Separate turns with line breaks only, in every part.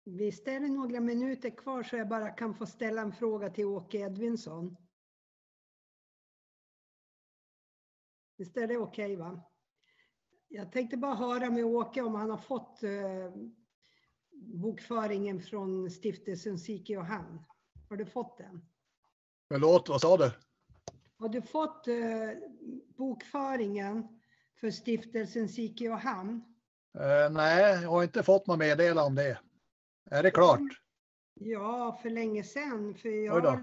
Visst är det några minuter kvar så jag bara kan få ställa en fråga till Åke Edvinsson. Visst är det okej, va? Jag tänkte bara höra med Åke om han har fått bokföringen från stiftelsen Siki och Han. Har du fått den?
Förlåt, vad sa du?
Har du fått bokföringen för stiftelsen Siki och Han?
Nej, jag har inte fått något meddelande om det. Är det klart?
Ja, för länge sedan. För
Oj då.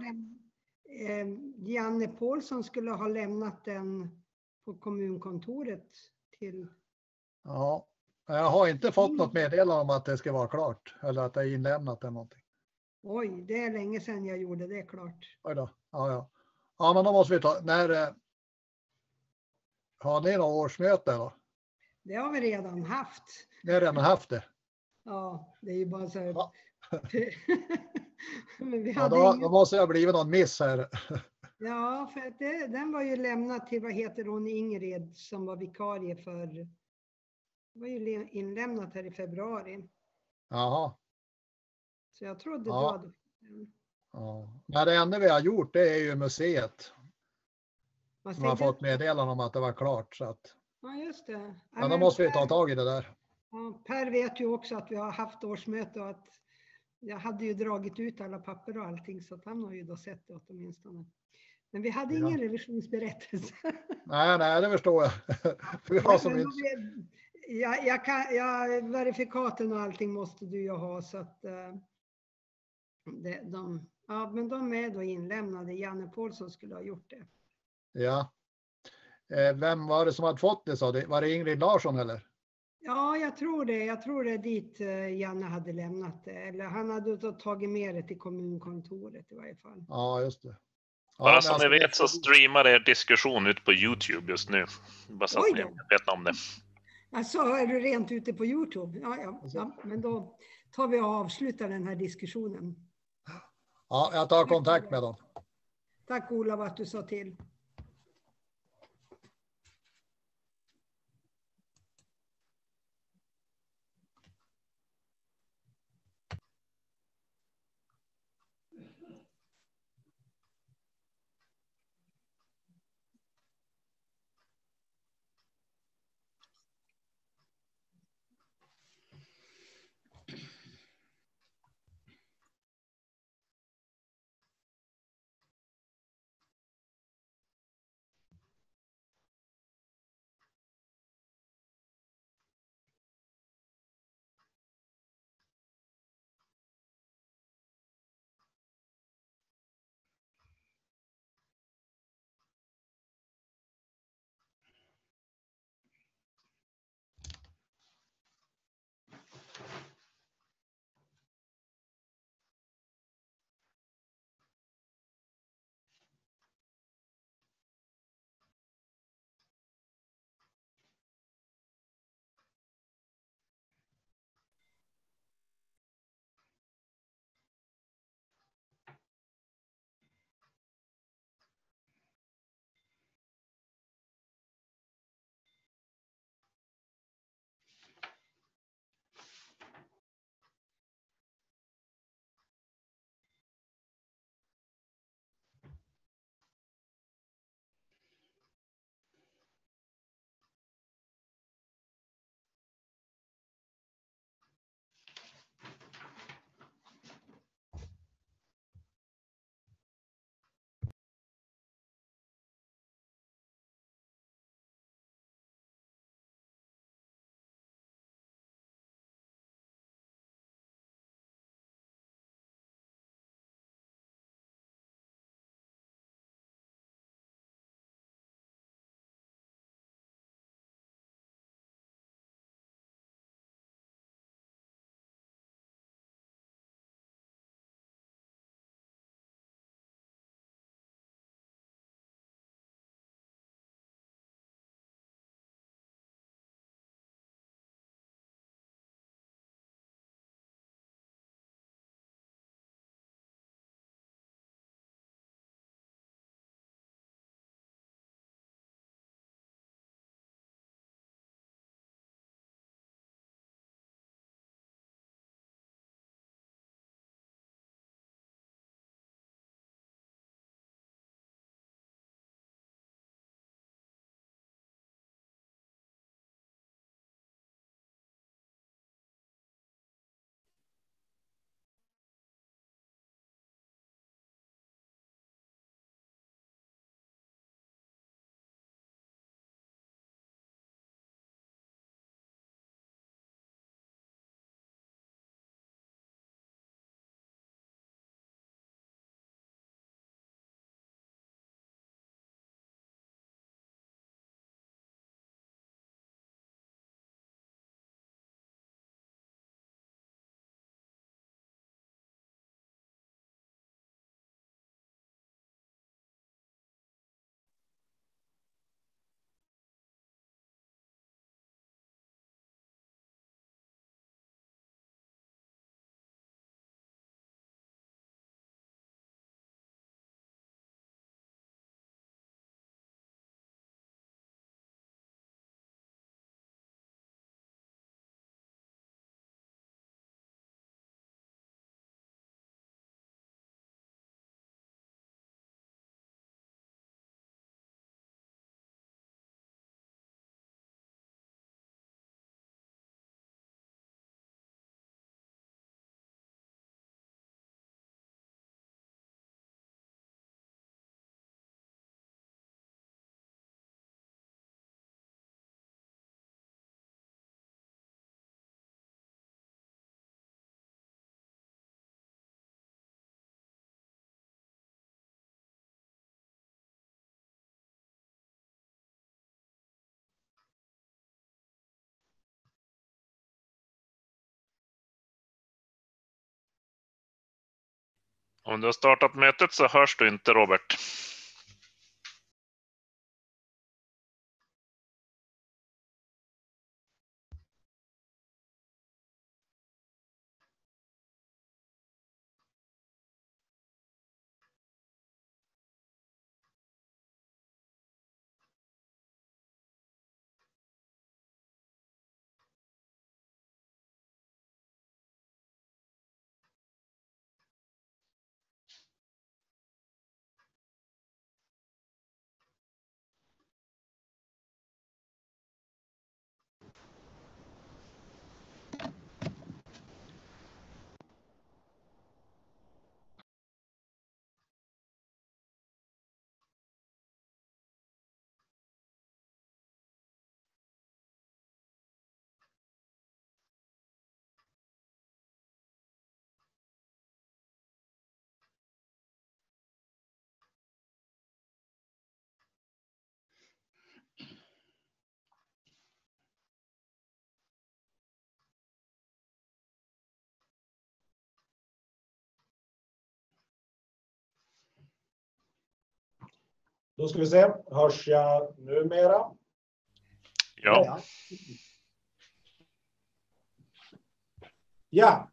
Janne Paulsson skulle ha lämnat den på kommunkontoret till...
Ja, jag har inte fått något meddelande om att det ska vara klart. Eller att det är inlämnat eller någonting.
Oj, det är länge sedan jag gjorde det klart.
Oj då. Ja. Ja, men då måste vi ta... Har ni något årsmöte då?
Det har vi redan haft.
Ni har redan haft det?
Ja, det är ju bara så här...
Ja.
Men vi
Ja,
hade
då måste det ha blivit någon miss här.
Ja, för att den var ju lämnad till, vad heter hon, Ingrid som var vikarie för... Det var ju inlämnat här i februari.
Jaha.
Så jag trodde
Ja.
du hade...
Ja. Men det enda vi har gjort det är ju museet. Som har fått meddelande om att det var klart. Så att...
Ja, just det.
Men då måste vi ta tag i det där.
Ja, Per vet ju också att vi har haft årsmöte och att jag hade ju dragit ut alla papper och allting så att han har ju då sett det åtminstone. Men vi hade ingen revisionsberättelse.
Nej, det förstår jag.
Verifikaten och allting måste du ju ha så att men de är då inlämnade. Janne Paulsson skulle ha gjort det.
Ja. Vem var det som hade fått det, sa du? Var det Ingrid Larsson eller?
Ja, jag tror det. Jag tror det är dit Janne hade lämnat det. Eller han hade då tagit med det till kommunkontoret i varje fall.
Ja, just det. Ja,
bara som ni vet så streamar er diskussion ut på YouTube just nu. Bara så att ni vet om det.
Alltså, är du rent ute på YouTube? Ja, men då tar vi och avslutar den här diskussionen.
Ja, jag tar kontakt med dem.
Tack Olof att du sa till.
Om du har startat mötet så hörs du inte, Robert.
Då ska vi se, hörs jag numera?
Ja.
Ja.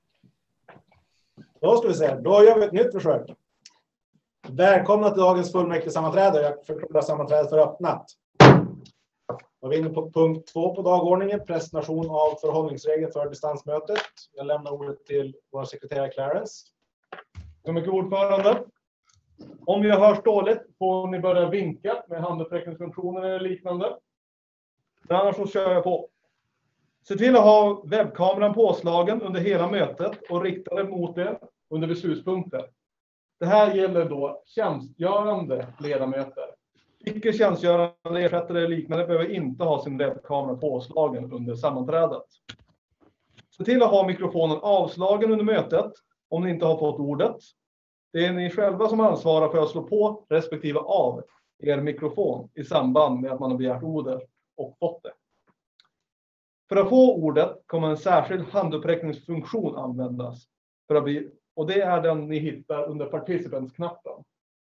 Då ska vi se, då gör vi ett nytt försök. Välkomna till dagens fullmäktigesammanträde. Jag förklarar sammanträdet för öppnat. Och vi är inne på punkt 2 på dagordningen, presentation av förhållningsregler för distansmötet. Jag lämnar ordet till vår sekreterare Clarence.
Så mycket ordförande. Om vi hörs dåligt får ni börja vinka med handuppräckningsfunktioner eller liknande. Men annars så kör jag på. Se till att ha webbkameran påslagen under hela mötet och rikta den mot er under beslutspunkter. Det här gäller då tjänstgörande ledamöter. Icke tjänstgörande ersättare eller liknande behöver inte ha sin webbkamera påslagen under sammanträdet. Se till att ha mikrofonen avslagen under mötet om ni inte har fått ordet. Det är ni själva som ansvarar för att slå på respektive av er mikrofon i samband med att man har begärt ordet och fått det. För att få ordet kommer en särskild handuppräckningsfunktion användas. Och det är den ni hittar under participants-knappen.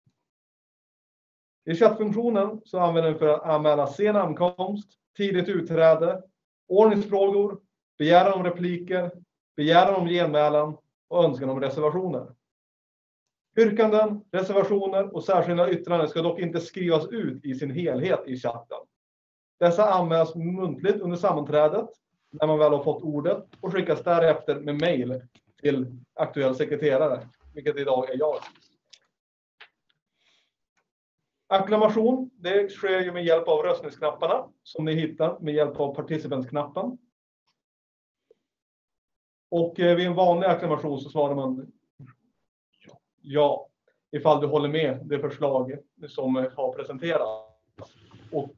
I chattfunktionen så använder vi för att anmäla sen ankomst, tidigt utträde, ordningsfrågor, begäran om repliker, begäran om genmälan och önskan om reservationer. Yrkanden, reservationer och särskilda yttranden ska dock inte skrivas ut i sin helhet i chatten. Dessa anmäls muntligt under sammanträdet när man väl har fått ordet och skickas därefter med mejl till aktuell sekreterare, vilket idag är jag. Acklamation, det sker ju med hjälp av röstningsknapparna som ni hittar med hjälp av participants-knappen. Och vid en vanlig acklamation så svarar man ja, ifall du håller med det förslag som har presenterats. Och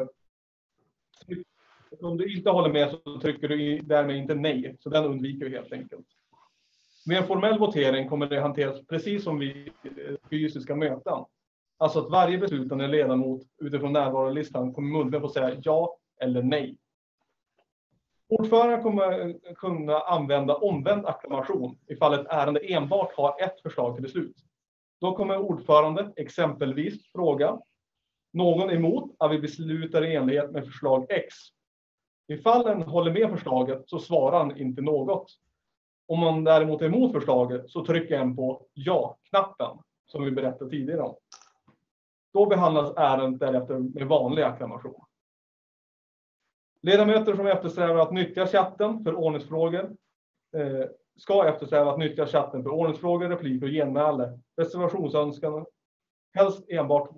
om du inte håller med så trycker du därmed inte nej. Så den undviker vi helt enkelt. Med en formell votering kommer det hanteras precis som vid fysiska möten. Alltså att varje beslutande ledamot utifrån närvarolistan kommer muntligen få säga ja eller nej. Ordföranden kommer kunna använda omvänd acklamation ifall ett ärende enbart har ett förslag till beslut. Då kommer ordförande exempelvis fråga någon emot att vi beslutar i enlighet med förslag X. Ifall den håller med förslaget så svarar han inte något. Om man däremot är emot förslaget så trycker en på ja-knappen som vi berättade tidigare om. Då behandlas ärendet därefter med vanlig acklamation. Ledamöter som eftersträvar att nyttja chatten för ordningsfrågor ska eftersträva att nyttja chatten för ordningsfrågor, repliker och genmäle, reservationsönskan, helst enbart.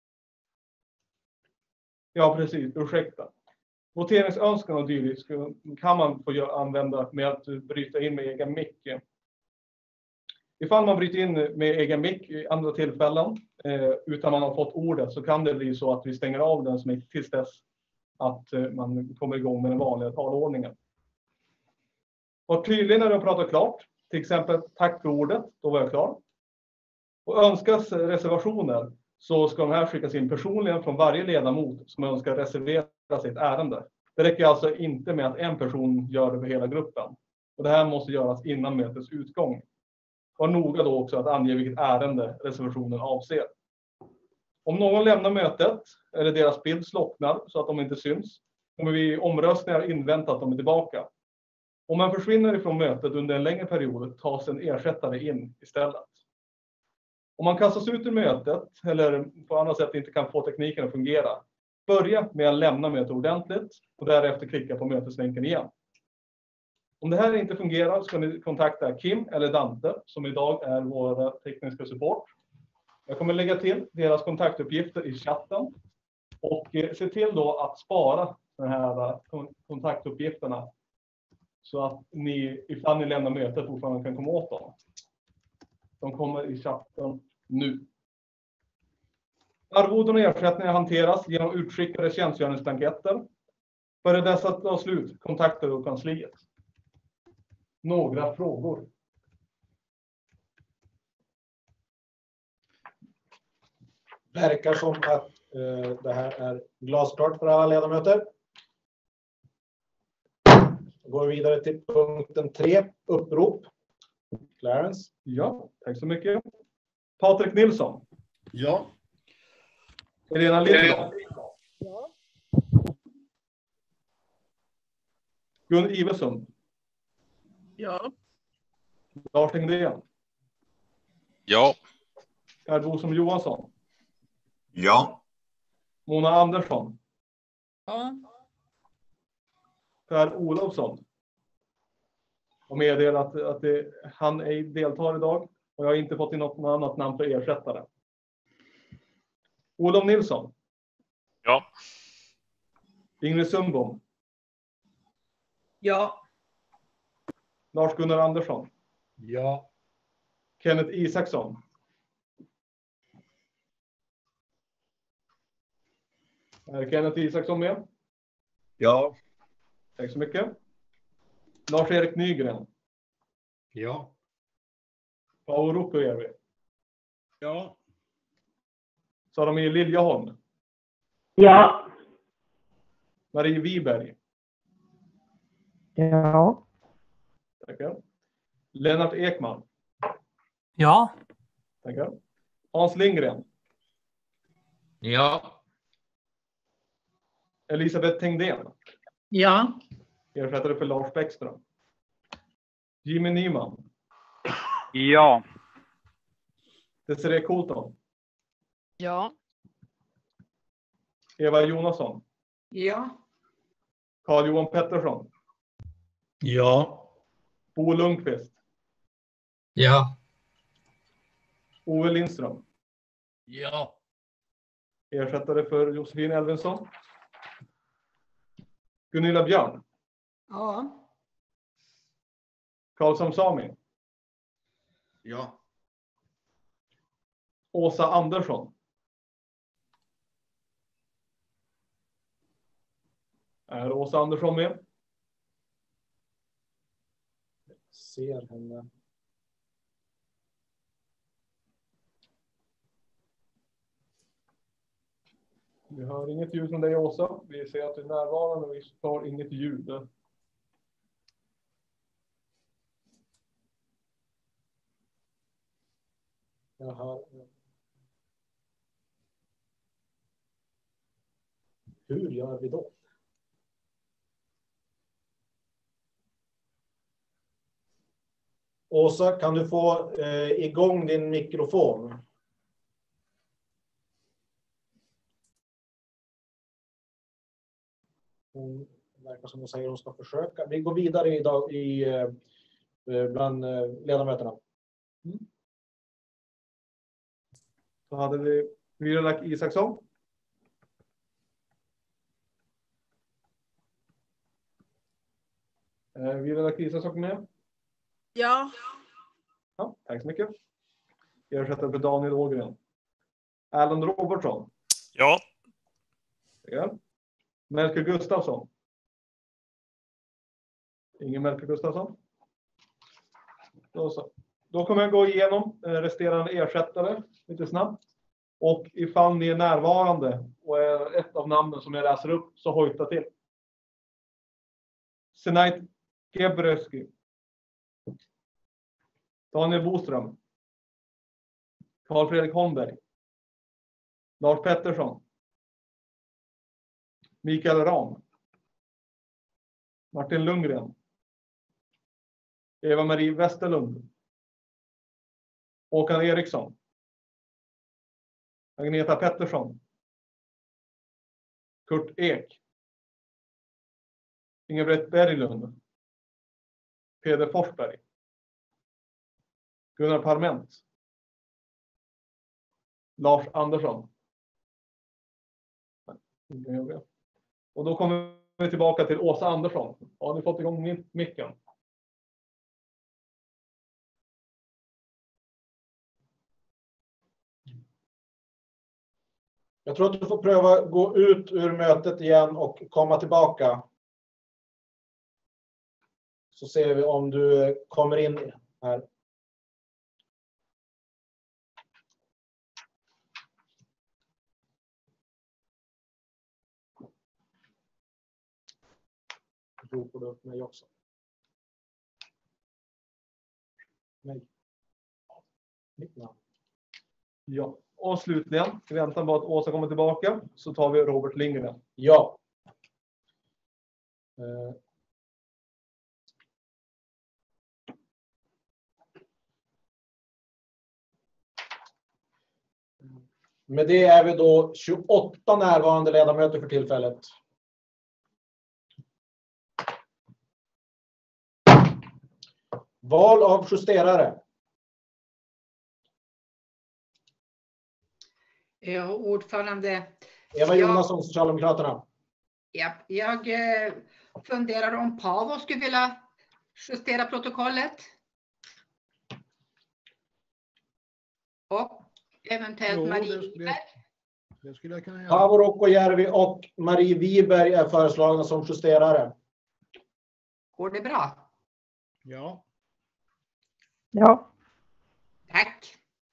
Ja, precis, ursäkta. Voteringsönskan och dylikt kan man få använda med att bryta in med egen mick. Ifall man bryter in med egen mick i andra tillfällen utan man har fått ordet så kan det bli så att vi stänger av den mick tills dess att man kommer igång med den vanliga talordningen. Var tydlig när du har pratat klart. Till exempel tack för ordet, då var jag klar. Och önskas reservationer så ska de här skickas in personligen från varje ledamot som önskar reservera sitt ärende. Det räcker alltså inte med att en person gör det för hela gruppen. Och det här måste göras innan mötets utgång. Var noga då också att ange vilket ärende reservationen avser. Om någon lämnar mötet eller deras bild slocknar så att de inte syns, kommer vi i omröstningar invänta att de är tillbaka. Om man försvinner ifrån mötet under en längre period tas en ersättare in istället. Om man kastas ut ur mötet eller på annat sätt inte kan få tekniken att fungera, börja med att lämna mötet ordentligt och därefter klicka på möteslänken igen. Om det här inte fungerar ska ni kontakta Kim eller Dante som idag är våra tekniska support. Jag kommer lägga till deras kontaktuppgifter i chatten och se till då att spara de här kontaktuppgifterna så att ni, ifall ni lämnar mötet, fortfarande kan komma åt dem. De kommer i chatten nu. Arvoden och ersättningar hanteras genom utskickade tjänstgöringsblanketter. Före dessa tar slut, kontakter och kansliet. Några frågor?
Verkar som att det här är glasklart för alla ledamöter. Då går vi vidare till punkten 3, upprop. Clarence.
Ja, tack så mycket. Patrik Nilsson.
Ja.
Helena Lindblad.
Ja.
Gun Iversson.
Ja.
Lars Engdén.
Ja.
Per Bosom Johansson.
Ja.
Mona Andersson.
Ja.
Per Olofsson. Och meddelat att han ej deltar idag. Och jag har inte fått in något annat namn för ersättare. Olof Nilsson.
Ja.
Ingrid Sundbom.
Ja.
Lars-Gunnar Andersson.
Ja.
Kenneth Isaksson. Är Kenneth Isaksson med?
Ja.
Tack så mycket. Lars-Erik Nygren.
Ja.
Paolo Rukujärvi.
Ja.
Sara-Mia Liljeholm.
Ja.
Marie Wiberg.
Ja.
Tackar. Lennart Ekman.
Ja.
Tackar. Hans Lindgren.
Ja.
Elisabeth Tengdén.
Ja.
Ersättare för Lars Bäckström. Jimmy Nyman.
Ja.
Desiree Colton.
Ja.
Eva Jonasson.
Ja.
Carl-Johan Pettersson.
Ja.
Bo Lundqvist.
Ja.
Ove Lindström.
Ja.
Ersättare för Josefin Elvinsson. Gunilla Björn.
Ja.
Karl Sami.
Ja.
Åsa Andersson. Är Åsa Andersson med?
Ser henne.
Vi hör inget ljud från dig, Åsa. Vi ser att du är närvarande, men vi har inget ljud.
Jag hör. Hur gör vi då? Åsa, kan du få igång din mikrofon? Hon verkar som hon säger att hon ska försöka. Vi går vidare idag bland ledamöterna.
Så hade vi Myralak Isaksson. Myralak Isaksson med?
Ja.
Ja, tack så mycket. Ersättare för Daniel Ågren. Alan Robertsson.
Ja.
Ja. Melker Gustafsson. Ingen Melker Gustafsson. Då kommer jag gå igenom resterande ersättare lite snabbt. Och ifall ni är närvarande och är ett av namnen som jag läser upp, så hojta till. Senait Gebreski. Daniel Boström. Carl Fredrik Holmberg. Lars Pettersson. Mikael Ram. Martin Lundgren. Eva-Marie Westerlund. Håkan Eriksson. Agneta Pettersson. Kurt Ek. Ingebrett Berglund. Peder Forsberg. Gunnar Parment. Lars Andersson. Och då kommer vi tillbaka till Åsa Andersson. Har ni fått igång micken?
Jag tror att du får pröva gå ut ur mötet igen och komma tillbaka. Så ser vi om du kommer in här. Jag får upp mig också. Nej. Mitt namn.
Ja, och slutligen, i väntan på att Åsa kommer tillbaka, så tar vi Robert Lindgren.
Ja. Med det är vi då 28 närvarande ledamöter för tillfället. Val av justerare.
Ja, ordförande.
Eva Jonasson, Socialdemokraterna.
Ja, jag funderar om Paavo skulle vilja justera protokollet. Och eventuellt Marie Wiberg.
Det skulle jag kunna göra.
Paavo Rokkojärvi och Marie Wiberg är föreslagna som justerare.
Går det bra?
Ja.
Ja.
Tack.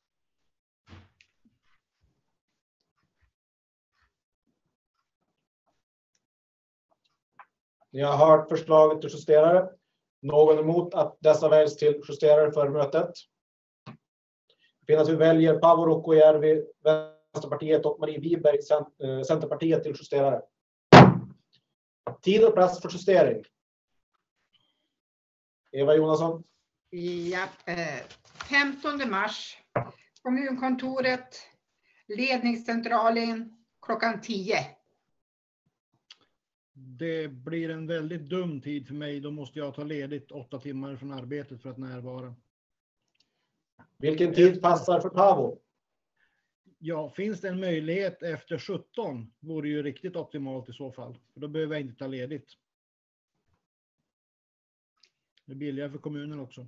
Ni har hört förslaget till justerare. Någon emot att dessa väljs till justerare för mötet? Det finns att vi väljer Paavo Rokkojärvi, Vänsterpartiet och Marie Wiberg, Centerpartiet till justerare. Tid och plats för justering. Eva Jonasson.
Ja, 15 mars. Kommunkontoret. Ledningscentralen klockan 10.
Det blir en väldigt dum tid för mig. Då måste jag ta ledigt 8 timmar från arbetet för att närvara.
Vilken tid passar för Paavo?
Ja, finns det en möjlighet efter 17 vore ju riktigt optimalt i så fall. För då behöver jag inte ta ledigt. Det är billigare för kommunen också.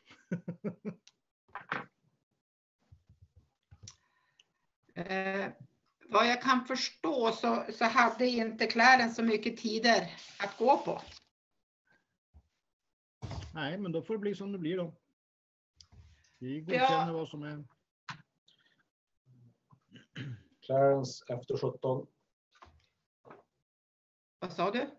Vad jag kan förstå så hade inte Klären så mycket tider att gå på.
Nej, men då får det bli som det blir då. Vi godkänner vad som är.
Clarence efter 17.
Vad sa du?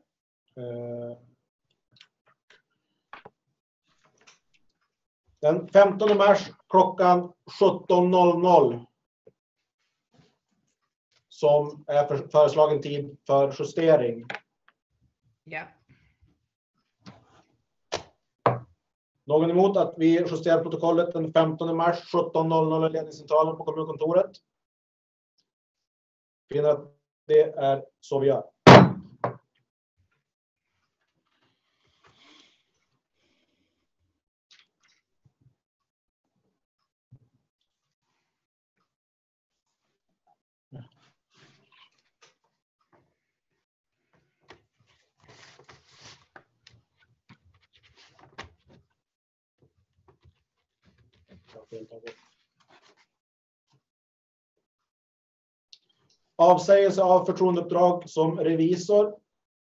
Den 15 mars klockan 17.00. Som är föreslagen tid för justering.
Ja.
Någon emot att vi justerar protokollet den 15 mars 17.00 i ledningscentralen på kommunkontoret? Finner att det är så vi gör. Avsägelse av förtroendeuppdrag som revisor.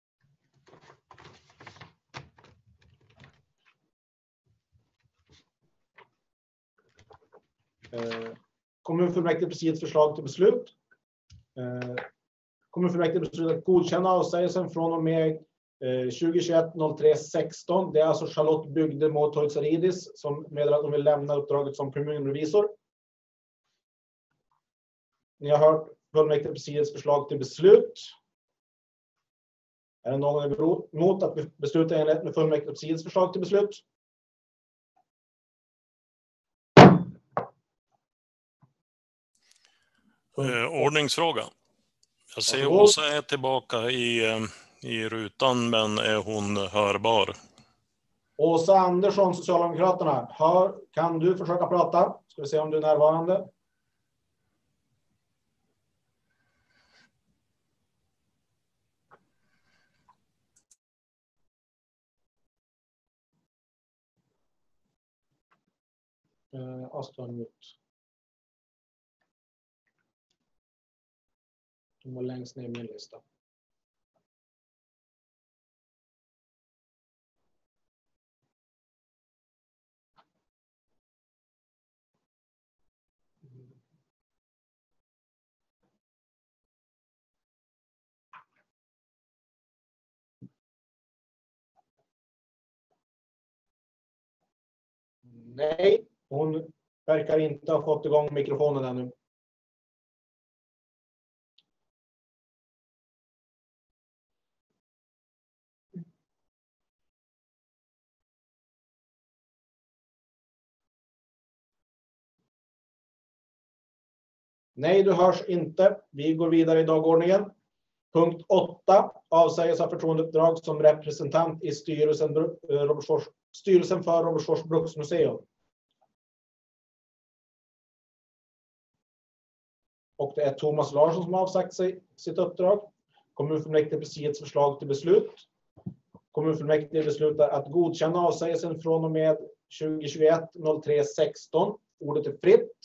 Kommunfullmäktige presidiets förslag till beslut. Kommunfullmäktige beslutar att godkänna avsägelsen från och med 2021-03-16. Det är alltså Charlotte Bygdemo Toitsaridis som meddelar att de vill lämna uppdraget som kommunrevisor. Ni har hört fullmäktigepresidiets förslag till beslut. Är det någon emot att besluta enligt med fullmäktigepresidiets förslag till beslut?
Ordningsfråga. Jag ser Åsa är tillbaka i rutan, men är hon hörbar?
Åsa Andersson, Socialdemokraterna. Kan du försöka prata? Ska vi se om du är närvarande. De var längst ner i min lista. Nej, hon verkar inte ha fått igång mikrofonen ännu. Nej, du hörs inte. Vi går vidare i dagordningen. Punkt 8. Avsäges av förtroendeuppdrag som representant i styrelsen för Robertsfors Bruksmuseum. Och det är Thomas Larsson som har avsagt sig sitt uppdrag. Kommunfullmäktigepresidiets förslag till beslut. Kommunfullmäktige beslutar att godkänna avsägelsen från och med 2021-03-16. Ordet är fritt.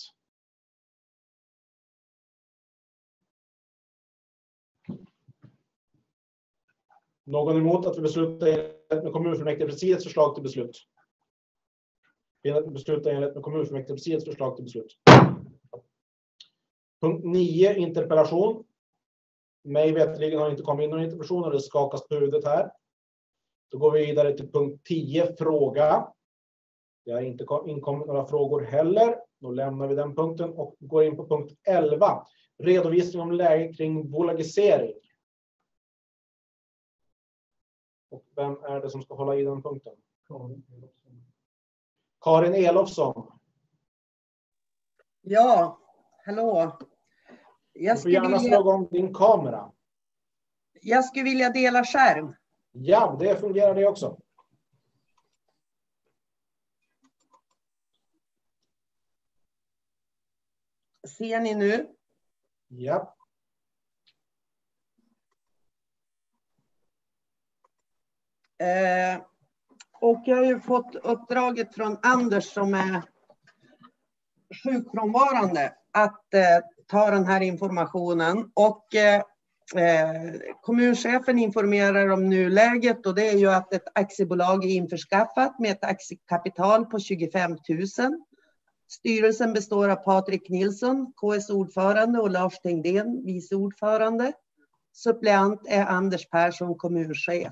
Någon emot att vi beslutar med kommunfullmäktigepresidiets förslag till beslut? Besluta enligt med kommunfullmäktigepresidiets förslag till beslut. Punkt 9, interpellation. Mig veterligen har inte kommit in någon interpellation och det skakas på huvudet här. Då går vi vidare till punkt 10, fråga. Det har inte inkommit några frågor heller. Då lämnar vi den punkten och går in på punkt 11. Redovisning om läge kring bolagisering. Och vem är det som ska hålla i den punkten? Karin Elofsson.
Ja, hallå.
Du får gärna slå igång din kamera.
Jag skulle vilja dela skärm.
Ja, det fungerar det också.
Ser ni nu?
Ja.
Och jag har ju fått uppdraget från Anders som är sjukfrånvarande att ta den här informationen. Och kommunchefen informerar om nuläget och det är ju att ett aktiebolag är införskaffat med ett aktiekapital på 25 000. Styrelsen består av Patrik Nilsson, KS-ordförande och Lars Tengdén, vice ordförande. Suppleant är Anders Persson, kommunchef.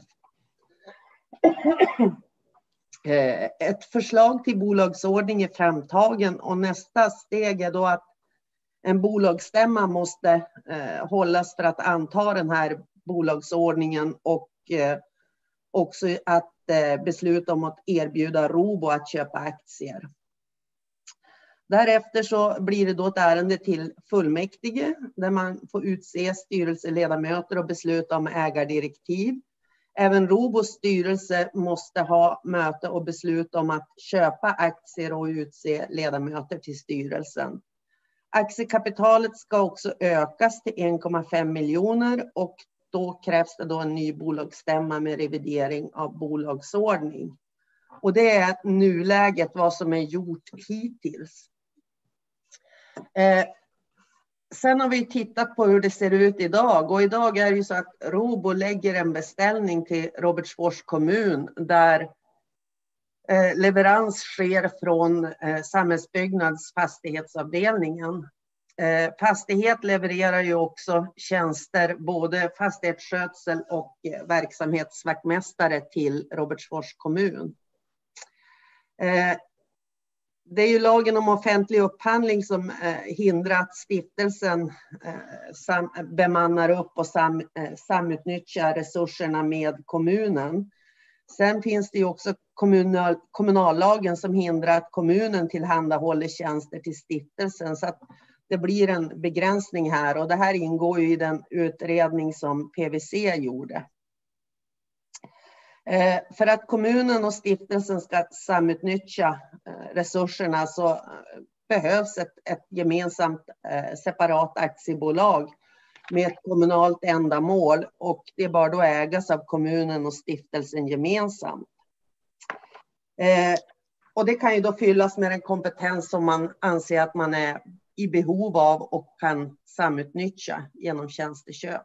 Ett förslag till bolagsordning är framtagen och nästa steg är då att en bolagsstämma måste hållas för att anta den här bolagsordningen och också att besluta om att erbjuda Robo att köpa aktier. Därefter så blir det då ett ärende till fullmäktige där man får utse styrelseledamöter och besluta om ägardirektiv. Även Robos styrelse måste ha möte och beslut om att köpa aktier och utse ledamöter till styrelsen. Aktiekapitalet ska också ökas till 1,5 miljoner och då krävs det då en ny bolagsstämma med revidering av bolagsordning. Och det är nuläget vad som är gjort hittills. Sen har vi tittat på hur det ser ut idag och idag är det ju så att Robo lägger en beställning till Robertsfors kommun där leverans sker från samhällsbyggnads fastighetsavdelningen. Fastighet levererar ju också tjänster, både fastighetsskötsel och verksamhetsvaktmästare till Robertsfors kommun. Det är ju lagen om offentlig upphandling som hindrar att stiftelsen bemannar upp och samutnyttjar resurserna med kommunen. Sen finns det ju också kommunallagen som hindrar att kommunen tillhandahåller tjänster till stiftelsen, så att det blir en begränsning här, och det här ingår ju i den utredning som PwC gjorde. För att kommunen och stiftelsen ska samutnyttja resurserna så behövs ett gemensamt separat aktiebolag med ett kommunalt ändamål, och det bör då ägas av kommunen och stiftelsen gemensamt. Och det kan ju då fyllas med en kompetens som man anser att man är i behov av och kan samutnyttja genom tjänsteköp.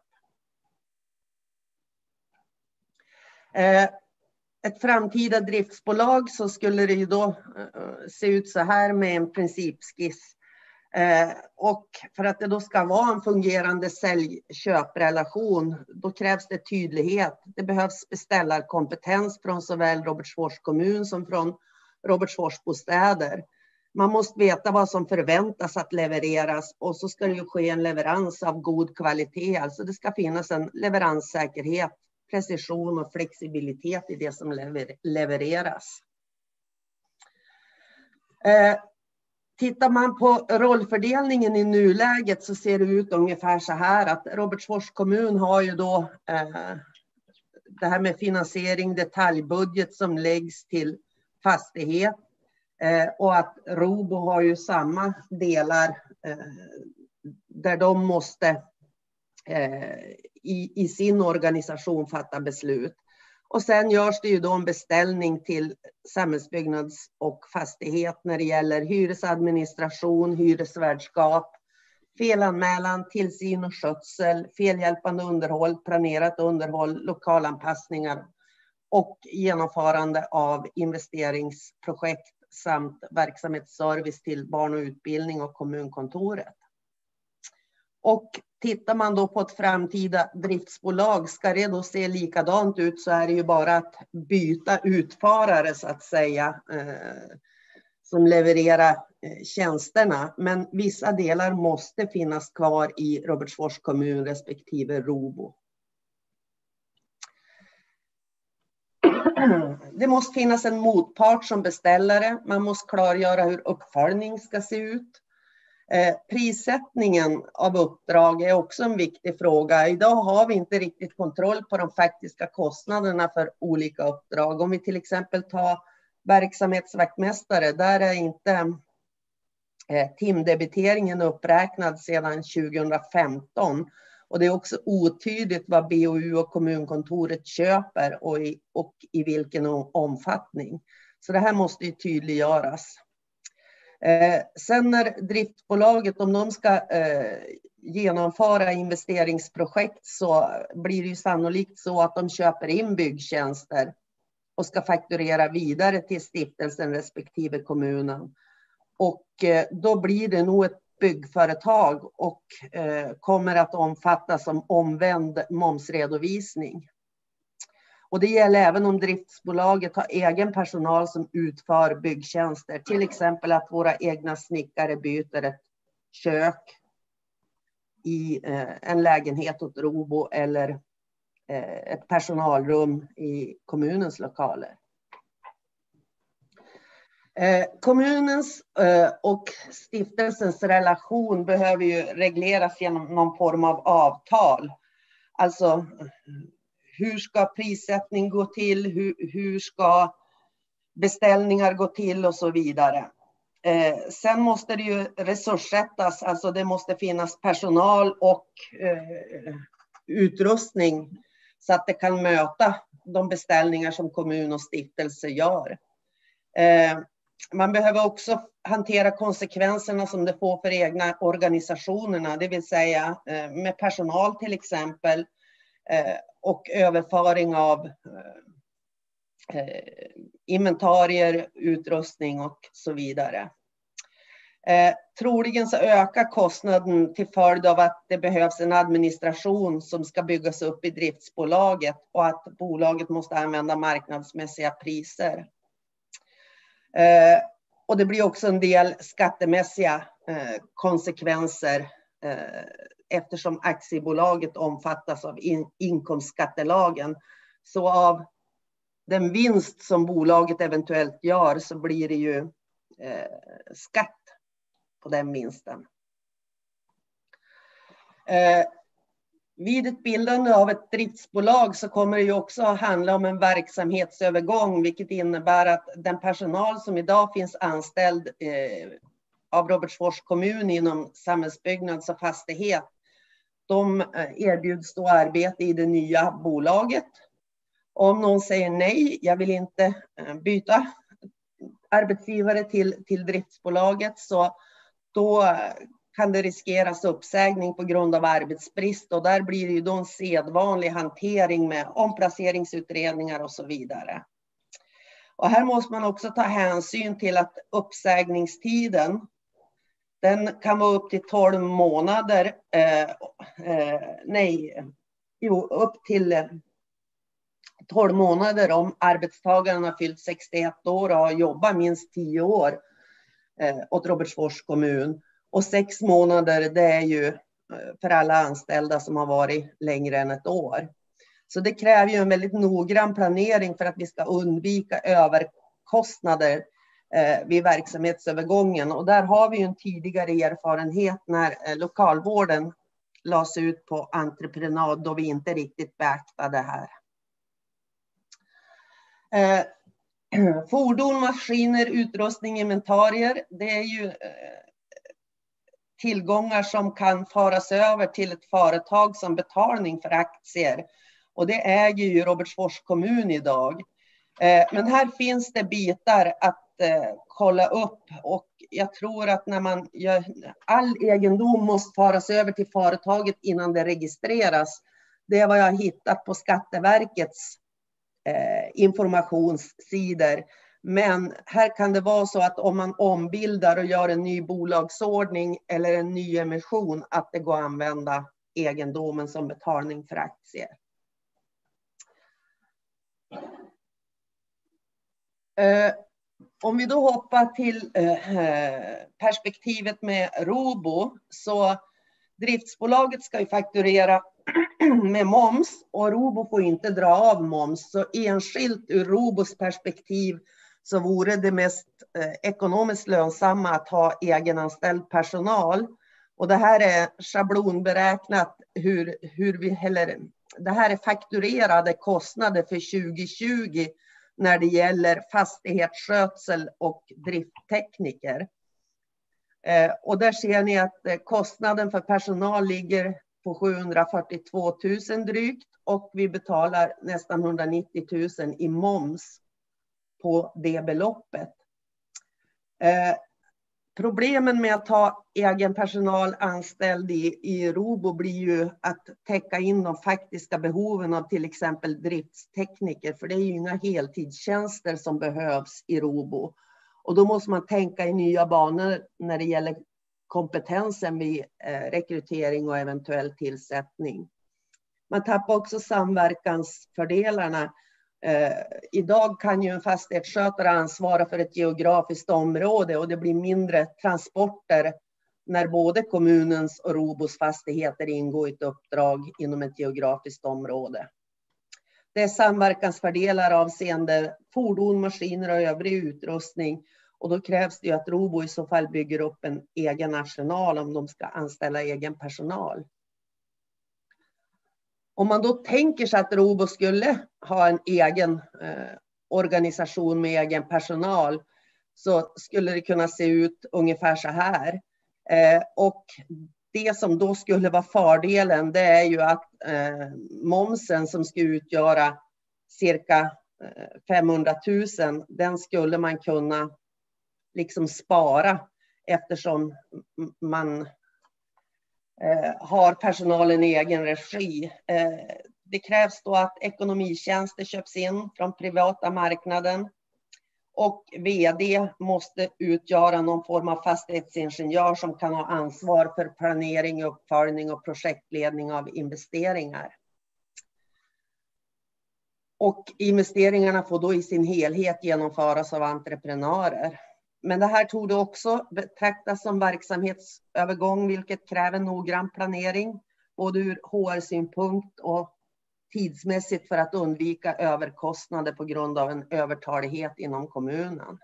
Ett framtida driftsbolag, så skulle det ju då se ut så här med en principskiss. Och för att det då ska vara en fungerande sälj-köprelation, då krävs det tydlighet. Det behövs beställarkompetens från såväl Robertsfors kommun som från Robertsfors bostäder. Man måste veta vad som förväntas att levereras, och så ska det ju ske en leverans av god kvalitet. Alltså det ska finnas en leveranssäkerhet, precision och flexibilitet i det som levereras. Tittar man på rollfördelningen i nuläget så ser det ut ungefär så här, att Robertsfors kommun har ju då det här med finansiering, detaljbudget som läggs till fastighet, och att Robo har ju samma delar där de måste i sin organisation fatta beslut. Och sen görs det ju då en beställning till samhällsbyggnads- och fastighet när det gäller hyresadministration, hyresvärdskap, felanmälan, tillsyn och skötsel, felhjälpande underhåll, planerat underhåll, lokalanpassningar och genomförande av investeringsprojekt samt verksamhetsservice till barn och utbildning och kommunkontoret. Och tittar man då på ett framtida driftsbolag, ska det då se likadant ut, så är det ju bara att byta utförare så att säga, som levererar tjänsterna. Men vissa delar måste finnas kvar i Robertsfors kommun respektive Robo. Det måste finnas en motpart som beställare. Man måste klargöra hur uppföljning ska se ut. Prissättningen av uppdrag är också en viktig fråga. Idag har vi inte riktigt kontroll på de faktiska kostnaderna för olika uppdrag. Om vi till exempel tar verksamhetsvaktmästare, där är inte timdebiteringen uppräknad sedan 2015. Och det är också otydligt vad BOU och kommunkontoret köper och i vilken omfattning. Så det här måste ju tydliggöras. Sen när driftbolaget, om de ska genomföra investeringsprojekt, så blir det ju sannolikt så att de köper in byggtjänster och ska fakturera vidare till stiftelsen respektive kommunen. Och då blir det nog ett byggföretag och kommer att omfattas som omvänd momsredovisning. Och det gäller även om driftsbolaget har egen personal som utför byggtjänster. Till exempel att våra egna snickare byter ett kök i en lägenhet åt Robo eller ett personalrum i kommunens lokaler. Kommunens och stiftelsens relation behöver ju regleras genom någon form av avtal. Alltså hur ska prissättning gå till, hur ska beställningar gå till och så vidare. Sen måste det ju resurssättas, alltså det måste finnas personal och utrustning så att det kan möta de beställningar som kommun och stiftelse gör. Man behöver också hantera konsekvenserna som det får för egna organisationerna, det vill säga med personal till exempel, och överföring av inventarier, utrustning och så vidare. Troligen så ökar kostnaden till följd av att det behövs en administration som ska byggas upp i driftsbolaget och att bolaget måste använda marknadsmässiga priser. Och det blir också en del skattemässiga konsekvenser eftersom aktiebolaget omfattas av inkomstskattelagen. Så av den vinst som bolaget eventuellt gör så blir det ju skatt på den vinsten. Vid ett bildande av ett driftsbolag så kommer det ju också handla om en verksamhetsövergång, vilket innebär att den personal som idag finns anställd av Robertsfors kommun inom samhällsbyggnads- och fastighet, de erbjuds då arbete i det nya bolaget. Om någon säger nej, jag vill inte byta arbetsgivare till driftsbolaget, så då kan det riskeras uppsägning på grund av arbetsbrist, och där blir det ju då en sedvanlig hantering med omplaceringsutredningar och så vidare. Och här måste man också ta hänsyn till att uppsägningstiden, den kan vara upp till 12 månader, upp till 12 månader om arbetstagaren har fyllt 61 år och har jobbat minst 10 år åt Robertsfors kommun. Och 6 månader, det är ju för alla anställda som har varit längre än ett år. Så det kräver ju en väldigt noggrann planering för att vi ska undvika överkostnader vid verksamhetsövergången. Och där har vi ju en tidigare erfarenhet när lokalvården lades ut på entreprenad då vi inte riktigt beaktade det här. Fordon, maskiner, utrustning, inventarier, det är ju tillgångar som kan föras över till ett företag som betalning för aktier. Och det äger ju Robertsfors kommun idag. Men här finns det bitar att kolla upp, och jag tror att när man gör, all egendom måste föras över till företaget innan det registreras. Det är vad jag har hittat på Skatteverkets informationssidor. Men här kan det vara så att om man ombildar och gör en ny bolagsordning eller en ny emission, att det går att använda egendomen som betalning för aktier. Om vi då hoppar till perspektivet med Robo, så driftsbolaget ska ju fakturera med moms och Robo får inte dra av moms. Så enskilt ur Robos perspektiv så vore det mest ekonomiskt lönsamma att ha egenanställd personal. Och det här är schablonberäknat det här är fakturerade kostnader för 2020 när det gäller fastighetsskötsel och drifttekniker. Och där ser ni att kostnaden för personal ligger på 742 000 drygt, och vi betalar nästan 190 000 i moms på det beloppet. Problemen med att ha egen personal anställd i Robo blir ju att täcka in de faktiska behoven av till exempel driftstekniker, för det är ju inga heltidstjänster som behövs i Robo. Och då måste man tänka i nya banor när det gäller kompetensen vid rekrytering och eventuell tillsättning. Man tappar också samverkansfördelarna. Idag kan ju en fastighetsskötare ansvara för ett geografiskt område, och det blir mindre transporter när både kommunens och Robos fastigheter ingår i ett uppdrag inom ett geografiskt område. Det är samverkansfördelar avseende fordon, maskiner och övrig utrustning, och då krävs det ju att Robo i så fall bygger upp en egen arsenal om de ska anställa egen personal. Om man då tänker sig att Robo skulle ha en egen organisation med egen personal, så skulle det kunna se ut ungefär så här. Och det som då skulle vara fördelen, det är ju att momsen som ska utgöra cirka 500 000, den skulle man kunna liksom spara eftersom man har personalen i egen regi. Det krävs då att ekonomitjänster köps in från privata marknaden. Och vd måste utgöra någon form av fastighetsingenjör som kan ha ansvar för planering, uppföljning och projektledning av investeringar. Och investeringarna får då i sin helhet genomföras av entreprenörer. Men det här tog det också betraktas som verksamhetsövergång, vilket kräver noggrann planering, både ur HR-synpunkt och tidsmässigt för att undvika överkostnader på grund av en övertalighet inom kommunen.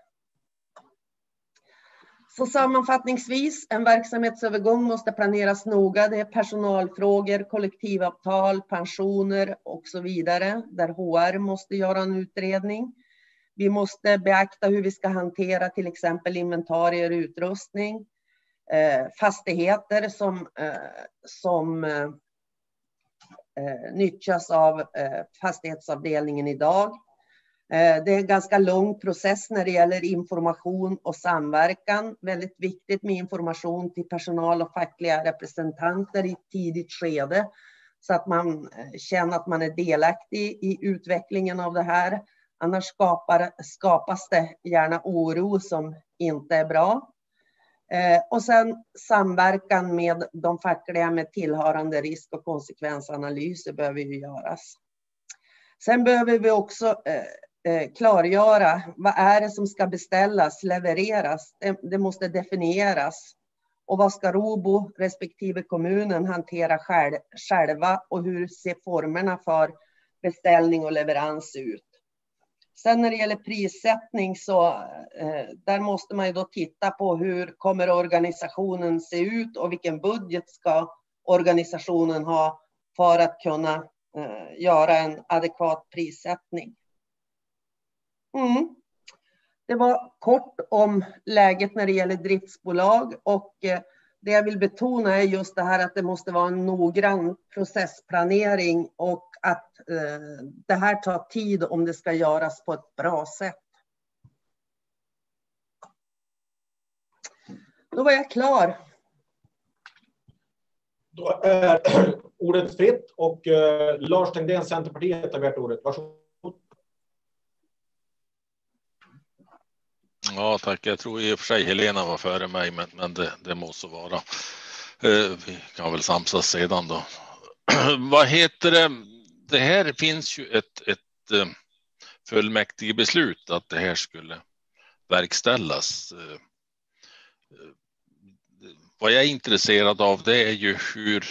Så sammanfattningsvis, en verksamhetsövergång måste planeras noga. Det är personalfrågor, kollektivavtal, pensioner och så vidare, där HR måste göra en utredning. Vi måste beakta hur vi ska hantera till exempel inventarier och utrustning, fastigheter som nyttjas av fastighetsavdelningen idag. Det är en ganska lång process när det gäller information och samverkan. Väldigt viktigt med information till personal och fackliga representanter i ett tidigt skede, så att man känner att man är delaktig i utvecklingen av det här. Annars skapas det gärna oro som inte är bra. Och sen samverkan med de fackliga med tillhörande risk- och konsekvensanalyser behöver ju göras. Sen behöver vi också klargöra vad är det som ska beställas, levereras. Det måste definieras. Och vad ska Robo respektive kommunen hantera själva och hur ser formerna för beställning och leverans ut? Sen när det gäller prissättning så där måste man ju då titta på hur kommer organisationen se ut och vilken budget ska organisationen ha för att kunna göra en adekvat prissättning. Det var kort om läget när det gäller driftsbolag, och det jag vill betona är just det här att det måste vara en noggrann processplanering och att det här tar tid om det ska göras på ett bra sätt. Då var jag klar.
Då är ordet fritt och Lars Tengdén, Centerpartiet, har begärt ordet. Varsågod.
Ja, tack. Jag tror i och för sig Helena var före mig, men det måste vara. Vi kan väl samsas sedan då. Vad heter det? Det här finns ju ett fullmäktigebeslut att det här skulle verkställas. Vad jag är intresserad av, det är ju hur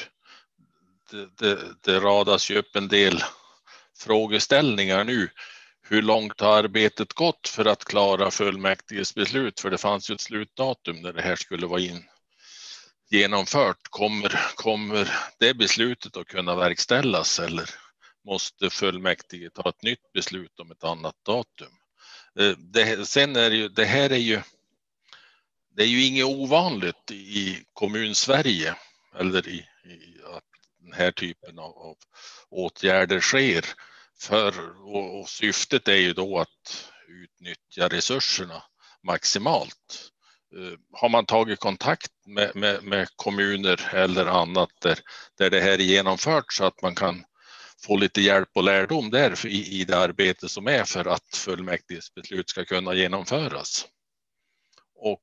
det radas ju upp en del frågeställningar nu. Hur långt har arbetet gått för att klara fullmäktiges beslut? För det fanns ju ett slutdatum när det här skulle vara genomfört. Kommer det beslutet att kunna verkställas, eller måste fullmäktige ta ett nytt beslut om ett annat datum? Sen är det ju, det är ju inget ovanligt i kommun-Sverige eller i att den här typen av åtgärder sker. Och syftet är ju då att utnyttja resurserna maximalt. Har man tagit kontakt med kommuner eller annat där det här är genomfört, så att man kan få lite hjälp och lärdom där i det arbete som är för att fullmäktiges beslut ska kunna genomföras? Och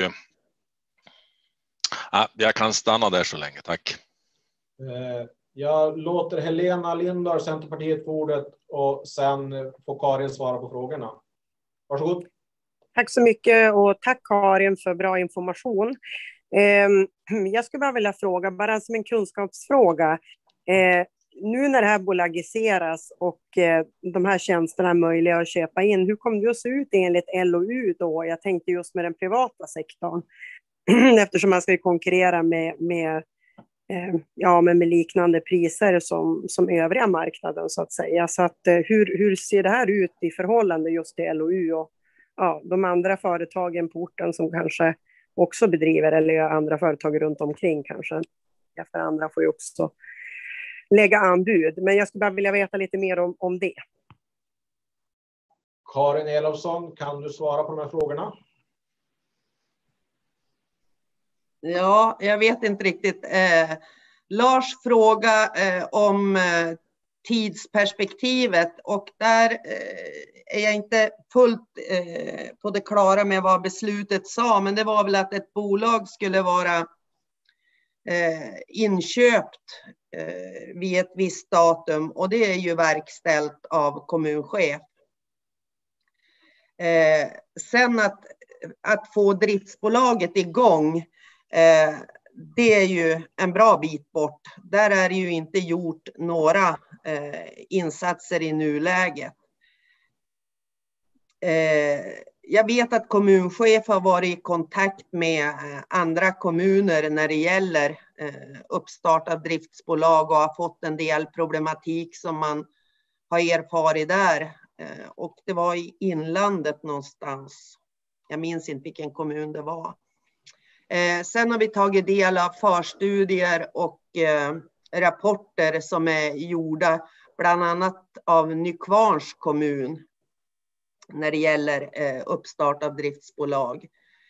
jag kan stanna där så länge, tack.
Jag låter Helena Lindar, Centerpartiet, få ordet, och sen får Karin svara på frågorna. Varsågod.
Tack så mycket, och tack Karin för bra information. Jag skulle bara vilja fråga, bara som en kunskapsfråga. Nu när det här bolagiseras och de här tjänsterna är möjliga att köpa in, hur kommer det att se ut enligt LOU då? Jag tänkte just med den privata sektorn. Eftersom man ska konkurrera med liknande priser som övriga marknaden så att säga. Så att, hur ser det här ut i förhållande just till LOU och de andra företagen på orten som kanske också bedriver, eller andra företag runt omkring kanske. För andra får ju också lägga anbud. Men jag skulle bara vilja veta lite mer om det.
Karin Elofsson, kan du svara på de här frågorna?
Ja, jag vet inte riktigt. Lars fråga om tidsperspektivet, och där är jag inte fullt på det klara med vad beslutet sa, men det var väl att ett bolag skulle vara inköpt vid ett visst datum, och det är ju verkställt av kommunchef. Sen att få driftsbolaget igång, det är ju en bra bit bort. Där är det ju inte gjort några insatser i nuläget. Jag vet att kommunchef har varit i kontakt med andra kommuner när det gäller uppstart av driftsbolag och har fått en del problematik som man har erfarit där. Och det var i inlandet någonstans. Jag minns inte vilken kommun det var. Sen har vi tagit del av förstudier och rapporter som är gjorda bland annat av Nykvarns kommun när det gäller uppstart av driftsbolag.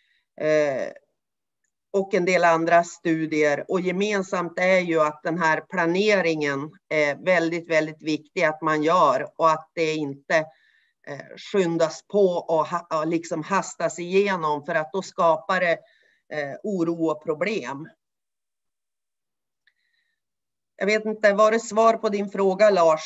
Och en del andra studier. Och gemensamt är ju att den här planeringen är väldigt, väldigt viktig att man gör, och att det inte skyndas på och liksom hastas igenom, för att då skapar det oro och problem. Jag vet inte, var det svar på din fråga, Lars?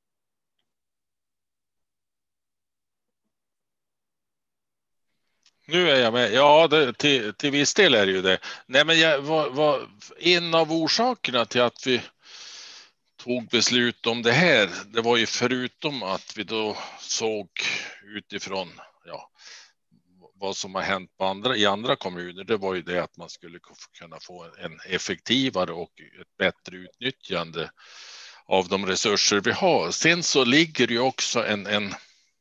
Nu är jag med. Ja, till viss del är det ju det. Nej, men en av orsakerna till att vi tog beslut om det här, det var ju förutom att vi då såg utifrån vad som har hänt i andra kommuner, det var ju det att man skulle kunna få en effektivare och ett bättre utnyttjande av de resurser vi har. Sen så ligger det ju också en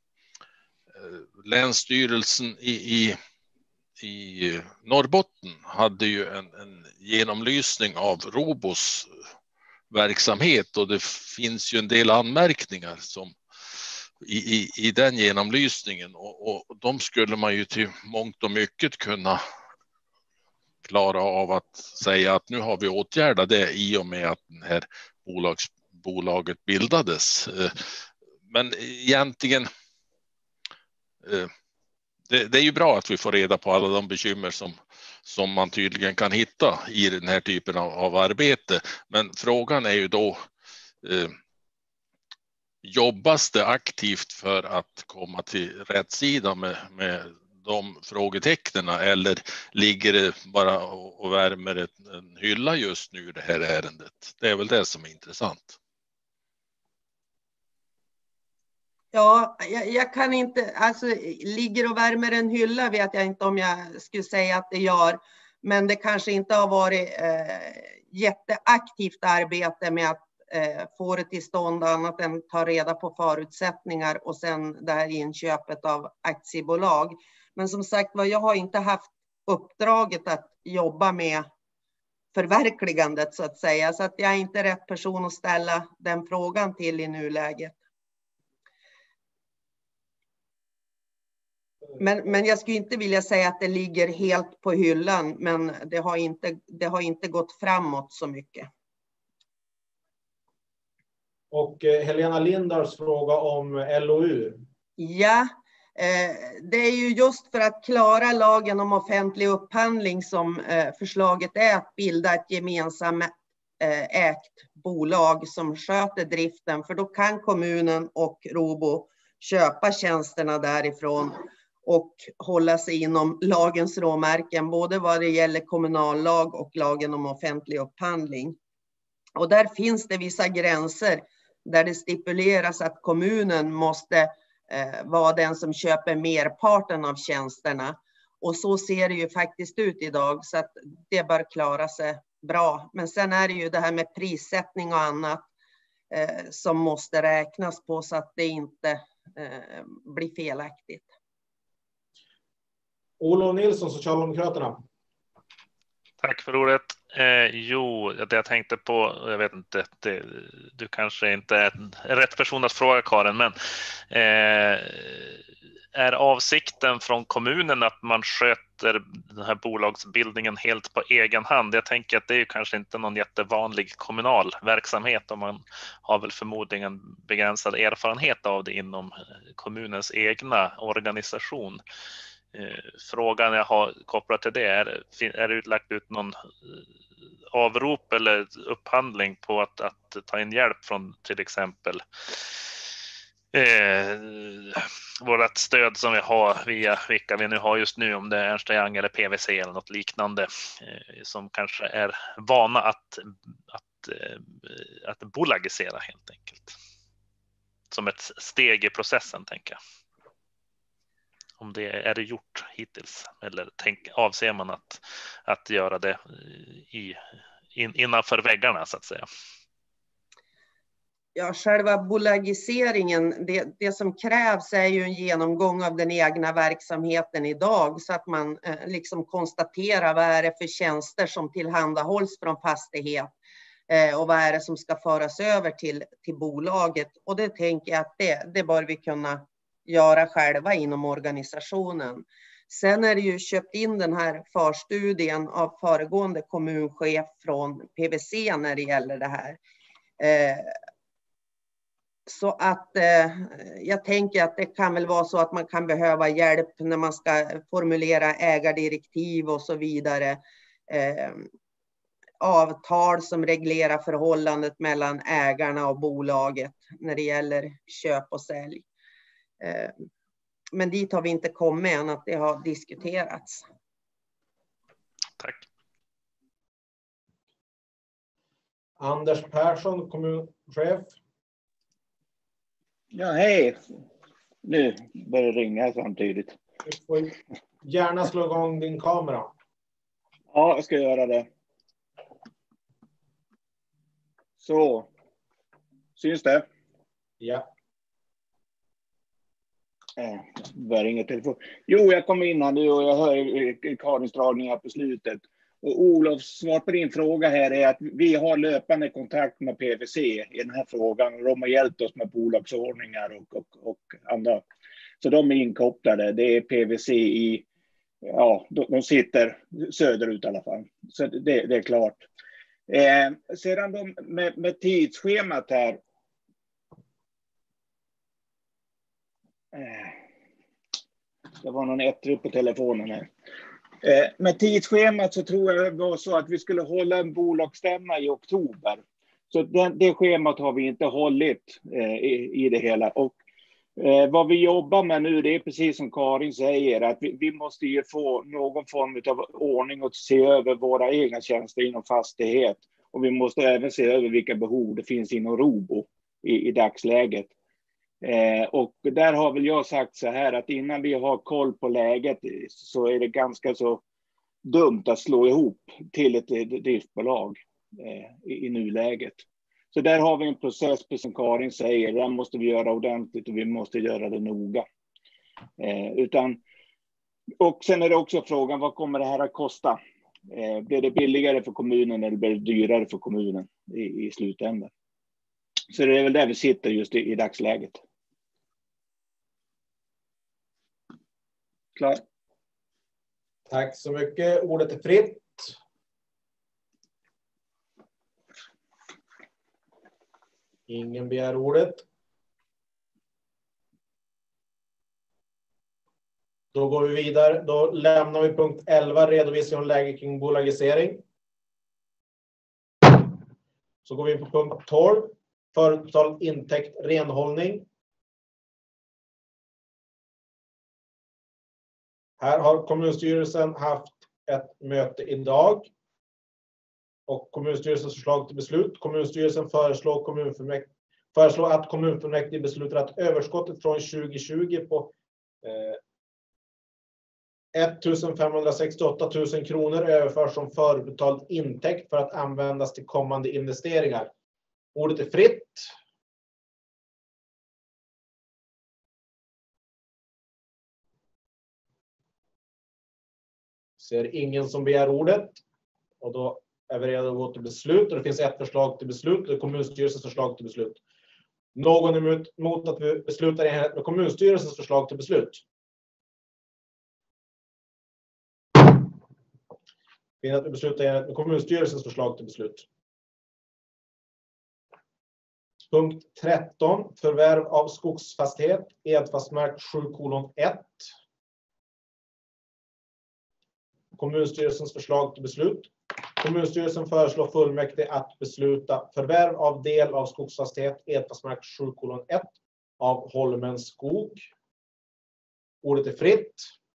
Länsstyrelsen i Norrbotten hade ju en genomlysning av Robos verksamhet, och det finns ju en del anmärkningar som i den genomlysningen, och de skulle man ju till mångt och mycket kunna klara av att säga att nu har vi åtgärdat det i och med att det här bolaget bildades. Men egentligen det är ju bra att vi får reda på alla de bekymmer som man tydligen kan hitta i den här typen av arbete. Men frågan är ju då, jobbas det aktivt för att komma till rätt sida med de frågetecknen, eller ligger det bara och värmer en hylla just nu, det här ärendet? Det är väl det som är intressant.
Ja, jag kan inte, alltså ligger och värmer en hylla vet jag inte om jag skulle säga att det gör. Men det kanske inte har varit jätteaktivt arbete med att få det till stånd, annat än ta reda på förutsättningar och sen det här inköpet av aktiebolag. Men som sagt, jag har inte haft uppdraget att jobba med förverkligandet så att säga. Så att jag är inte rätt person att ställa den frågan till i nuläget. Men jag skulle inte vilja säga att det ligger helt på hyllan, men det har inte gått framåt så mycket.
Och Helena Lindars fråga om LOU.
Ja, det är ju just för att klara lagen om offentlig upphandling som förslaget är att bilda ett gemensamt ägt bolag som sköter driften. För då kan kommunen och Robo köpa tjänsterna därifrån och hålla sig inom lagens råmärken, både vad det gäller kommunallag och lagen om offentlig upphandling. Och där finns det vissa gränser där det stipuleras att kommunen måste vara den som köper merparten av tjänsterna. Och så ser det ju faktiskt ut idag, så att det bör klara sig bra. Men sen är det ju det här med prissättning och annat som måste räknas på så att det inte blir felaktigt.
Olof Nilsson, Socialdemokraterna.
Tack för ordet. Det jag tänkte på, jag vet inte, du kanske inte är rätt person att fråga, Karin, men är avsikten från kommunen att man sköter sköter den här bolagsbildningen helt på egen hand. Jag tänker att det är ju kanske inte någon jättevanlig kommunal verksamhet, och man har väl förmodligen begränsad erfarenhet av det inom kommunens egna organisation. Frågan jag har kopplat till det är det utlagt ut någon avrop eller upphandling på att ta in hjälp från till exempel vårt stöd som vi har via vilka vi nu har just nu, om det är Ernst & Young eller PwC eller något liknande, som kanske är vana att bolagisera helt enkelt. Som ett steg i processen, tänker jag. Om det är det gjort hittills, eller avser man att göra det innanför väggarna så att säga?
Ja, själva bolagiseringen, det som krävs är ju en genomgång av den egna verksamheten idag, så att man liksom konstaterar vad är det för tjänster som tillhandahålls från fastighet och vad är det som ska föras över till bolaget. Och det tänker jag att det bör vi kunna göra själva inom organisationen. Sen är det ju köpt in den här förstudien av föregående kommunchef från PwC när det gäller det här. Så att jag tänker att det kan väl vara så att man kan behöva hjälp när man ska formulera ägardirektiv och så vidare. Avtal som reglerar förhållandet mellan ägarna och bolaget när det gäller köp och sälj. Men dit har vi inte kommit än, att det har diskuterats.
Tack.
Anders Persson, kommunchef.
Ja, hej. Nu börjar det ringa samtidigt.
Du får gärna slå igång din kamera.
Ja, jag ska göra det. Så. Syns det?
Ja.
Var inget telefon. Jo, jag kom in här nu och jag hör Karins dragningar på slutet. Och Olofs svar på din fråga här är att vi har löpande kontakt med PwC i den här frågan. Och de har hjälpt oss med bolagsordningar och andra. Så de är inkopplade. Det är PwC i, ja, de sitter söderut i alla fall. Så det är klart. Sedan med tidsschemat här. Det var någon ettrig på telefonen här. Med tidsschemat så tror jag det var så att vi skulle hålla en bolagsstämma i oktober. Så det schemat har vi inte hållit i det hela. Och vad vi jobbar med nu, det är precis som Karin säger, att vi måste ju få någon form av ordning och se över våra egna tjänster inom fastighet. Och vi måste även se över vilka behov det finns inom Robo i dagsläget. Och där har väl jag sagt så här att innan vi har koll på läget så är det ganska så dumt att slå ihop till ett driftbolag i nuläget. Så där har vi en process, precis som Karin säger, den måste vi göra ordentligt och vi måste göra det noga. Och sen är det också frågan, vad kommer det här att kosta? Blir det billigare för kommunen eller blir det dyrare för kommunen i slutändan? Så det är väl där vi sitter just i dagsläget. Klar.
Tack så mycket. Ordet är fritt. Ingen begär ordet. Då går vi vidare. Då lämnar vi punkt 11, redovisning av läge kring bolagisering. Så går vi in på punkt 12, förutbetald intäkt renhållning. Här har kommunstyrelsen haft ett möte idag. Och kommunstyrelsens förslag till beslut. Kommunstyrelsen föreslår att kommunfullmäktige beslutar att överskottet från 2020 på 1 568 000 kronor överförs som förbetald intäkt för att användas till kommande investeringar. Ordet är fritt. Ser ingen som begär ordet. Och då är vi redo att gå till beslut. Och det finns ett förslag till beslut. Det är kommunstyrelsens förslag till beslut. Någon är emot att vi beslutar i enlighet med kommunstyrelsens förslag till beslut? Finner att vi beslutar enligt med kommunstyrelsens förslag till beslut. Punkt 13. Förvärv av skogsfastighet. Edfastmark 7:1. Kommunstyrelsens förslag till beslut. Kommunstyrelsen föreslår fullmäktige att besluta förvärv av del av skogsfastighet Edfastmark 7:1 av Holmens skog. Ordet är fritt.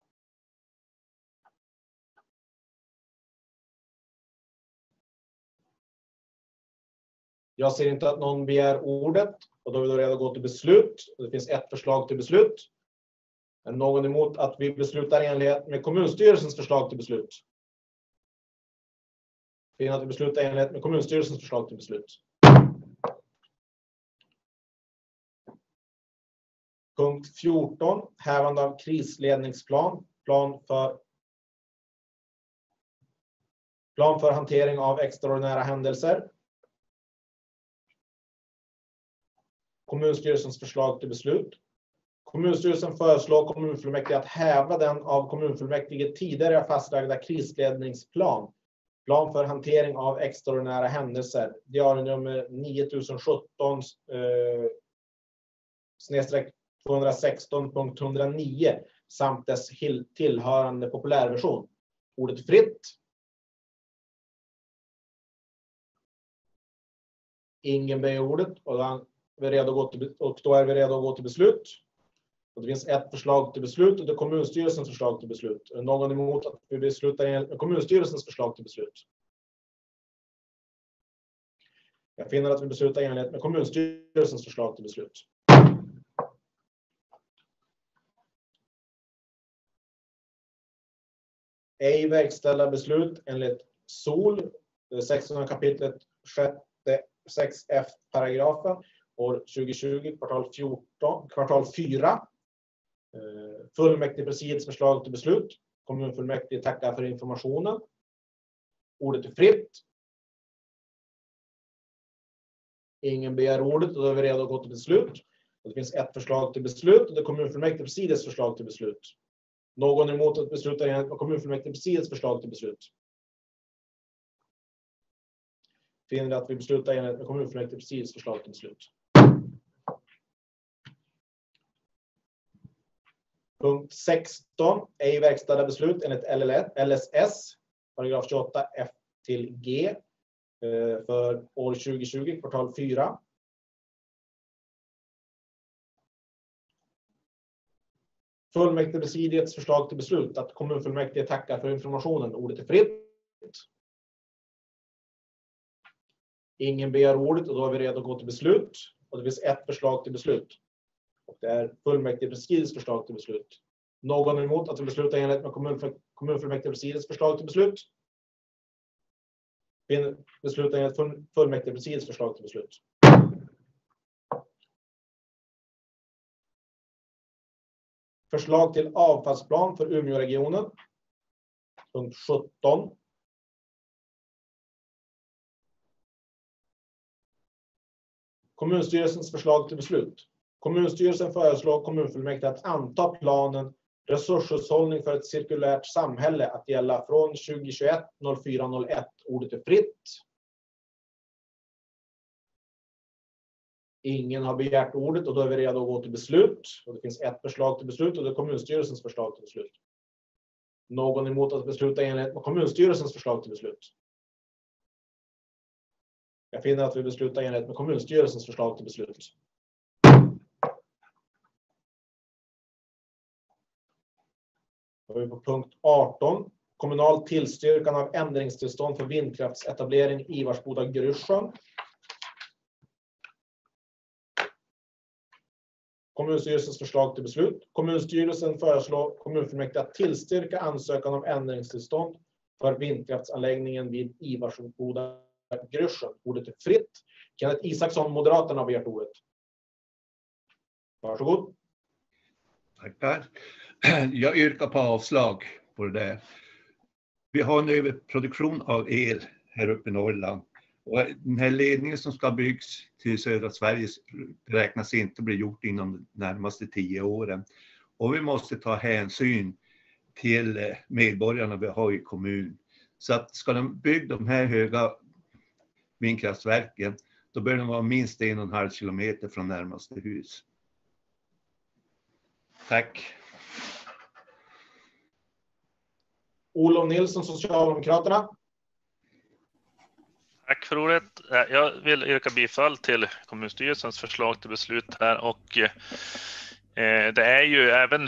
Jag ser inte att någon begär ordet och då är vi redo att gå till beslut. Det finns ett förslag till beslut. Är någon emot att vi beslutar i enlighet med kommunstyrelsens förslag till beslut? Finner att vi beslutar i enlighet med kommunstyrelsens förslag till beslut. Punkt 14. Hävande av krisledningsplan. Plan för hantering av extraordinära händelser. Kommunstyrelsens förslag till beslut. Kommunstyrelsen föreslår kommunfullmäktige att häva den av kommunfullmäktige tidigare fastlagda krisledningsplan. Plan för hantering av extraordinära händelser. Diarienummer 9017/216.109 samt dess tillhörande populärversion. Ordet är fritt. Ingen begär ordet och då är vi redo att gå till beslut. Och det finns ett förslag till beslut och det är kommunstyrelsens förslag till beslut. Är någon emot att vi beslutar enligt kommunstyrelsens förslag till beslut? Jag finner att vi beslutar enligt med kommunstyrelsens förslag till beslut. Ej verkställa beslut enligt SOL, 16 kapitlet 6F paragrafen, år 2020, kvartal 4. Fullmäktigepresidiets förslag till beslut. Kommunfullmäktige tackar för informationen. Ordet är fritt. Ingen begär ordet och då är vi redo att gå till beslut. Det finns ett förslag till beslut och det är kommunfullmäktigepresidiets förslag till beslut. Någon är emot att besluta enligt kommunfullmäktigepresidiets förslag till beslut? Finner att vi beslutar enligt kommunfullmäktigepresidiets förslag till beslut. Punkt 16. Ej verkställda beslut enligt LSS, paragraf 28 F till G för år 2020, kvartal 4. Fullmäktigepresidiets förslag till beslut att kommunfullmäktige tackar för informationen. Ordet är fritt. Ingen begär ordet och då är vi redo att gå till beslut. Och det finns ett förslag till beslut. Och det är fullmäktigepresidiets förslag till beslut. Någon är emot att vi beslutar enligt med kommunfullmäktigepresidiets förslag till beslut? Beslutar enligt fullmäktigepresidiets förslag till beslut. Förslag till avfallsplan för Umeåregionen. Punkt 17. Kommunstyrelsens förslag till beslut. Kommunstyrelsen föreslår kommunfullmäktige att anta planen resurshushållning för ett cirkulärt samhälle att gälla från 2021-04-01. Ordet är fritt. Ingen har begärt ordet och då är vi redo att gå till beslut. Och det finns ett förslag till beslut och det är kommunstyrelsens förslag till beslut. Någon är emot att besluta enligt kommunstyrelsens förslag till beslut? Jag finner att vi beslutar enligt med kommunstyrelsens förslag till beslut. Då är vi på punkt 18. Kommunal tillstyrkan av ändringstillstånd för vindkraftsetablering Ivarsboda-Grysjön. Kommunstyrelsens förslag till beslut. Kommunstyrelsen föreslår kommunfullmäktige att tillstyrka ansökan om ändringstillstånd för vindkraftsanläggningen vid Ivarsboda-Grysjön. Ordet är fritt. Kenneth Isaksson, Moderaterna, har begärt ordet. Varsågod.
Tackar. Jag yrkar på avslag på det där. Vi har en överproduktion av el här uppe i Norrland. Och den här ledningen som ska byggas till södra Sverige beräknas inte bli gjort inom de närmaste 10 åren. Och vi måste ta hänsyn till medborgarna vi har i kommun. Så att ska de bygga de här höga vindkraftverken, då bör de vara minst 1,5 kilometer från närmaste hus. Tack.
Olof Nilsson, Socialdemokraterna.
Tack för ordet. Jag vill yrka bifall till kommunstyrelsens förslag till beslut här, och det är ju även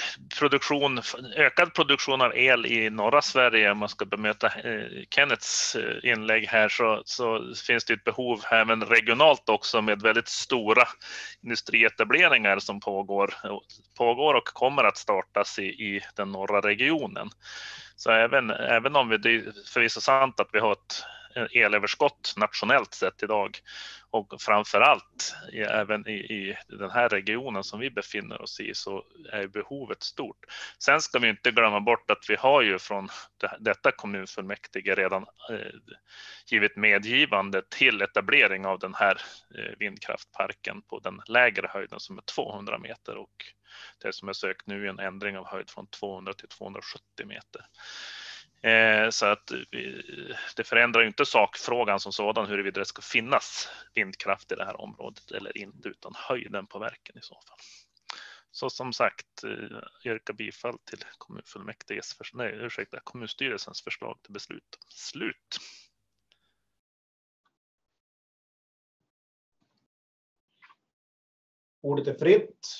ökad produktion av el i norra Sverige. Om man ska bemöta Kenneths inlägg här, så finns det ett behov även regionalt också, med väldigt stora industrietableringar som pågår och kommer att startas i den norra regionen. Så även om det är förvisso sant att vi har ett elöverskott nationellt sett idag, och framförallt även i den här regionen som vi befinner oss i, så är behovet stort. Sen ska vi inte glömma bort att vi har ju från detta kommunfullmäktige redan givit medgivande till etablering av den här vindkraftparken på den lägre höjden som är 200 meter, och det som är sökt nu är en ändring av höjd från 200 till 270 meter. Så att det förändrar ju inte sakfrågan som sådan, huruvida det ska finnas vindkraft i det här området eller inte, utan höjden på verken i så fall. Så som sagt, yrka bifall till kommunstyrelsens förslag till beslut. Slut.
Ordet är fritt.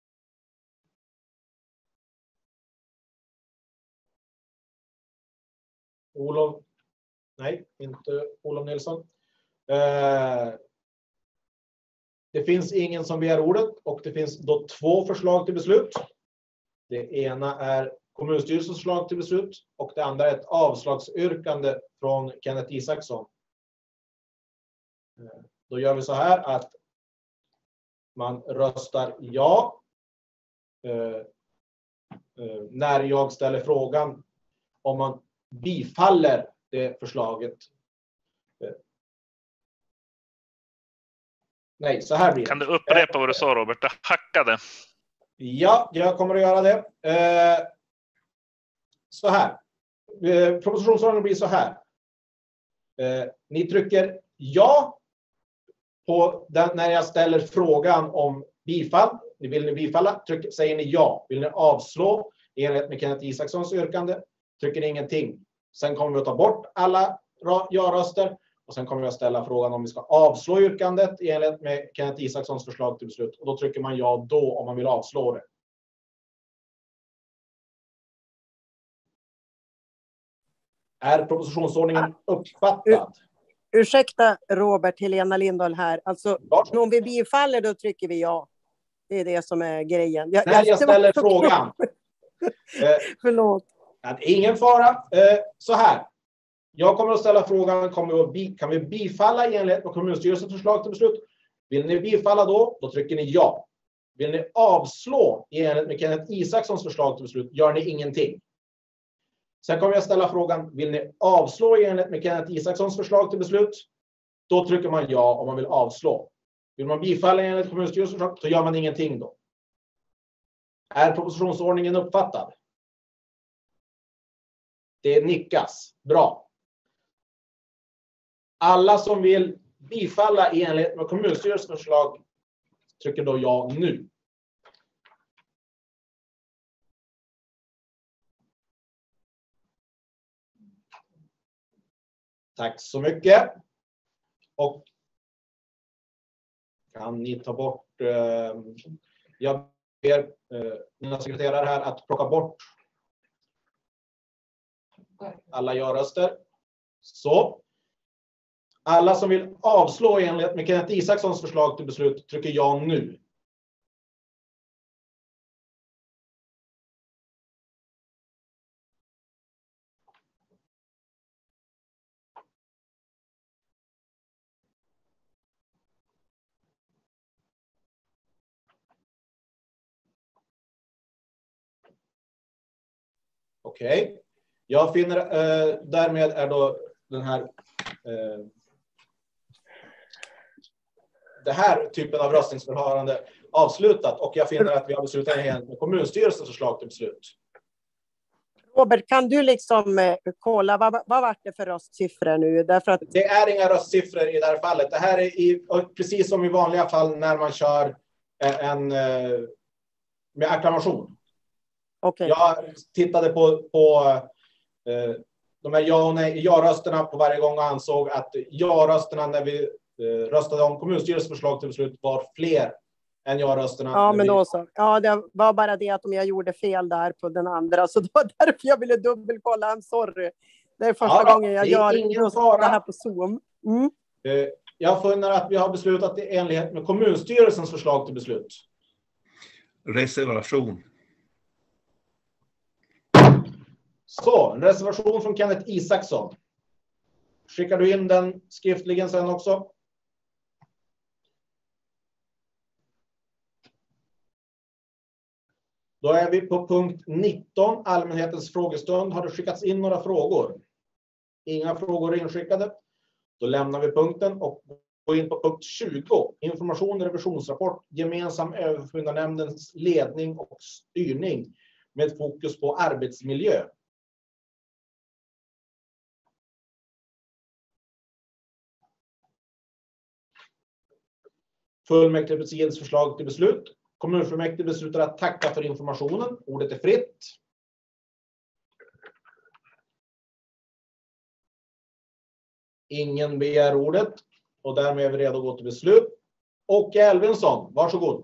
Olof? Nej, inte Olof Nilsson. Det finns ingen som begär ordet, och det finns då 2 förslag till beslut. Det ena är kommunstyrelsens förslag till beslut, och det andra är ett avslagsyrkande från Kenneth Isaksson. Då gör vi så här att man röstar ja när jag ställer frågan om man bifaller det förslaget. Nej, så här blir det.
Kan du upprepa vad du sa, Robert? Det hackade.
Ja, jag kommer att göra det. Så här. Propositionsordningen blir så här. Ni trycker ja på den, när jag ställer frågan om bifall. Vill ni bifalla? Säger ni ja. Vill ni avslå i enlighet med Kenneth Isakssons yrkande? Trycker ingenting. Sen kommer vi att ta bort alla ja-röster, och sen kommer vi att ställa frågan om vi ska avslå yrkandet i enlighet med Kenneth Isakssons förslag till beslut, och då trycker man ja då om man vill avslå det. Är propositionsordningen uppfattad?
Ursäkta Robert, Helena Lindahl här. Alltså, om vi bifaller då trycker vi ja. Det är det som är grejen.
Jag ställer frågan.
Förlåt.
Ingen fara. Så här. Jag kommer att ställa frågan, kan vi bifalla i enlighet med kommunstyrelsens förslag till beslut? Vill ni bifalla då trycker ni ja. Vill ni avslå i enlighet med Kenneth Isakssons förslag till beslut, gör ni ingenting. Sen kommer jag ställa frågan, vill ni avslå i enlighet med Kenneth Isakssons förslag till beslut? Då trycker man ja om man vill avslå. Vill man bifalla enligt kommunstyrelsens förslag, så gör man ingenting då. Är propositionsordningen uppfattad? Det nickas. Bra. Alla som vill bifalla i enlighet med kommunstyrelsens förslag trycker då ja nu. Tack så mycket. Och kan ni ta bort, jag ber mina sekreterare här att plocka bort alla ja-röster. Så. Alla som vill avslå i enlighet med Kenneth Isakssons förslag till beslut trycker ja nu. Okej. Jag finner därmed är då den här det här typen av röstningsförfarande avslutat, och jag finner att vi har beslutat med kommunstyrelsens förslag till beslut.
Robert, kan du liksom kolla vad var det för röstsiffror nu? Därför att...
Det är inga röstsiffror i det här fallet. Det här är precis som i vanliga fall när man kör med akklamation.
Okay.
Jag tittade på de här ja-rösterna på varje gång och ansåg att ja-rösterna när vi röstade om kommunstyrelsens förslag till beslut var fler än ja-rösterna.
Ja, men då så. Ja, det var bara det att om jag gjorde fel där på den andra, så det var därför jag ville dubbelkolla. I'm sorry. Det är första gången jag gör just det här på Zoom. Mm.
Jag finner att vi har beslutat i enlighet med kommunstyrelsens förslag till beslut.
Reservation.
Så, en reservation från Kenneth Isaksson. Skickar du in den skriftligen sen också? Då är vi på punkt 19, allmänhetens frågestund. Har det skickats in några frågor? Inga frågor är inskickade. Då lämnar vi punkten och går in på punkt 20. Information och revisionsrapport. Gemensam överförmyndarnämndens ledning och styrning med fokus på arbetsmiljö. Fullmäktigepresidiets förslag till beslut. Kommunfullmäktige beslutar att tacka för informationen. Ordet är fritt. Ingen begär ordet. Och därmed är vi redo att gå till beslut. Och Elvinsson, varsågod.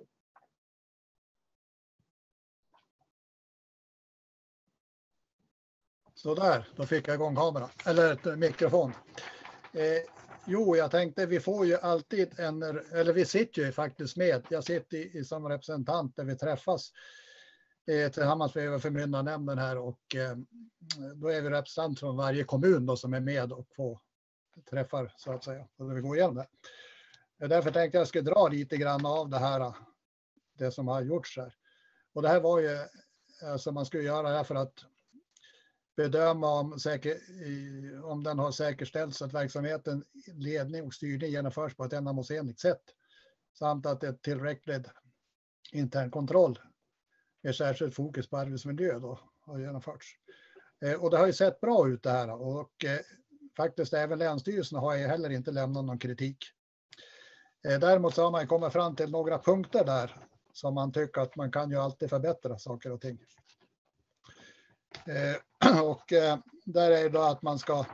Så där, då fick jag igång kameran. Eller mikrofon. Jo, jag tänkte vi får ju alltid vi sitter ju faktiskt med. Jag sitter som representant där vi träffas tillsammans med överförmyndarnämnden här och då är vi representant från varje kommun då som är med och får träffar så att säga. Så vi går igenom det. Därför tänkte jag skulle dra lite grann av det som har gjorts här. Och det här var ju alltså man skulle göra det här för att bedöma om den har säkerställts att verksamheten, ledning och styrning genomförs på ett ändamålsenligt sätt. Samt att ett tillräckligt intern kontroll med särskilt fokus på arbetsmiljö då har genomförts. Och det har ju sett bra ut det här och faktiskt även länsstyrelsen har ju heller inte lämnat någon kritik. Däremot så har man kommit fram till några punkter där som man tycker att man kan ju alltid förbättra saker och ting. Och där är det då att man ska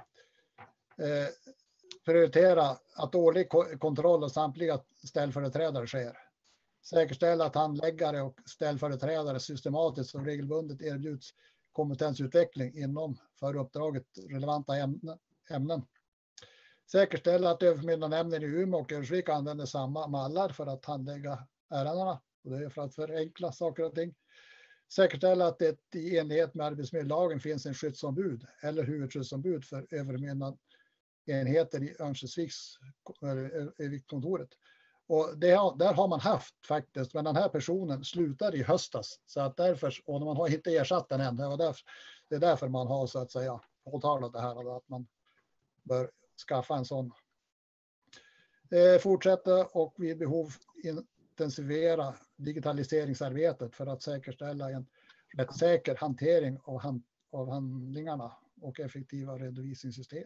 prioritera att årlig kontroll av samtliga ställföreträdare sker. Säkerställa att handläggare och ställföreträdare systematiskt och regelbundet erbjuds kompetensutveckling inom för uppdraget relevanta ämnen. Säkerställa att överförmyndarnämnden i Umeå och Örnsköldsvik använder samma mallar för att handlägga ärendena. Och det är för att förenkla saker och ting. Säkerställa att det i enlighet med arbetsmiljölagen finns en skyddsombud eller huvudskyddsombud för överförmyndarenheten i Örnsköldsviks kontoret. Och där har man haft faktiskt, men den här personen slutade i höstas. Så att därför, och man har inte ersatt den än, det är därför man har så att säga påtalat det här, att man bör skaffa en sån. Fortsätta och vid behov intensifiera digitaliseringsarbetet för att säkerställa en rättssäker hantering av handlingarna och effektiva redovisningssystem.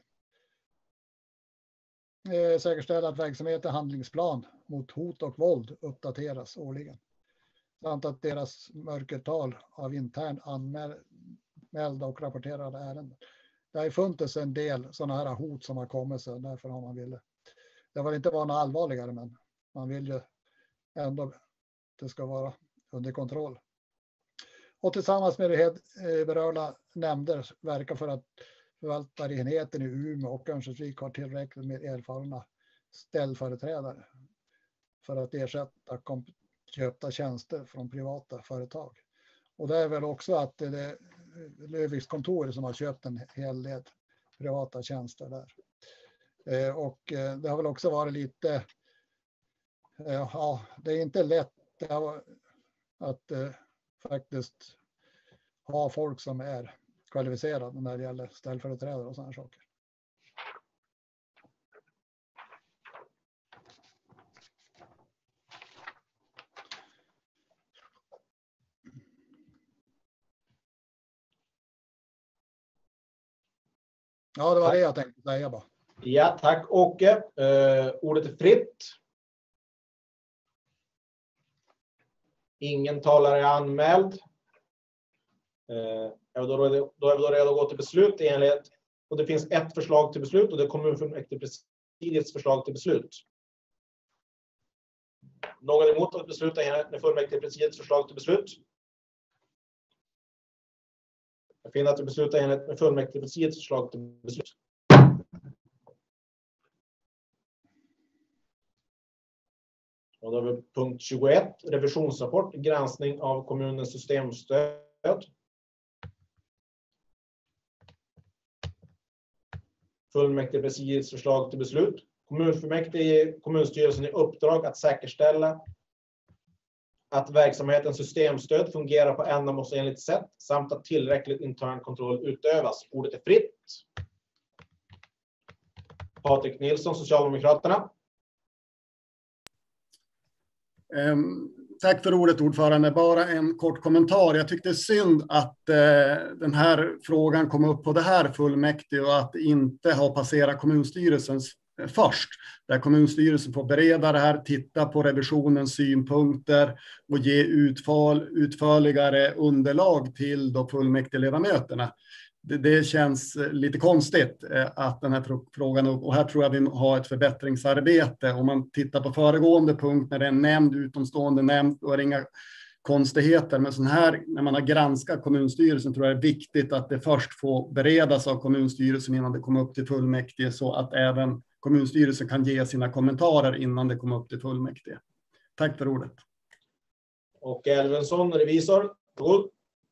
Säkerställa att verksamheten handlingsplan mot hot och våld uppdateras årligen. Samt att deras mörkertal av intern anmälda och rapporterade ärenden. Det har funnits en del sådana här hot som har kommit så därför har man ville. Det var inte vara något allvarligare men man vill ju ändå att det ska vara under kontroll. Och tillsammans med de berörda nämnder verka för att förvaltarenheten i Umeå och Örnsköldsvik har tillräckligt med erfarna ställföreträdare för att ersätta köpta tjänster från privata företag. Och det är väl också att det är Lövikskontoret som har köpt en hel del privata tjänster där. Och det har väl också varit lite, ja, det är inte lätt att faktiskt ha folk som är kvalificerade när det gäller ställföreträdare och sådana saker. Ja, det var det jag tänkte säga bara.
Ja, tack Åke. Ordet är fritt. Ingen talare är anmäld. Då är vi redo att gå till beslut i enlighet. Och det finns ett förslag till beslut och det är kommunfullmäktigepresidiets förslag till beslut. Någon emot att besluta i enlighet med fullmäktigepresidiets förslag till beslut? Jag finner att vi beslutar i enlighet med fullmäktigepresidiets förslag till beslut. Och då har vi punkt 21, revisionsrapport, granskning av kommunens systemstöd. Fullmäktigepresidiets förslag till beslut. Kommunfullmäktige, kommunstyrelsen i uppdrag att säkerställa att verksamhetens systemstöd fungerar på ändamålsenligt sätt samt att tillräckligt intern kontroll utövas. Ordet är fritt. Patrik Nilsson, Socialdemokraterna.
Tack för ordet, ordförande. Bara en kort kommentar. Jag tyckte det är synd att den här frågan kom upp på det här fullmäktige och att inte ha passerat kommunstyrelsens först. Där kommunstyrelsen får bereda det här, titta på revisionens synpunkter och ge utförligare underlag till de fullmäktigeledamöterna. Det känns lite konstigt att den här frågan, och här tror jag vi har ett förbättringsarbete. Om man tittar på föregående punkt när det är en nämnd, utomstående nämnd, då är det inga konstigheter. Men sån här, när man har granskat kommunstyrelsen, tror jag det är viktigt att det först får beredas av kommunstyrelsen innan det kommer upp till fullmäktige, så att även kommunstyrelsen kan ge sina kommentarer innan det kommer upp till fullmäktige. Tack för ordet.
Och Elvensson, revisor. God.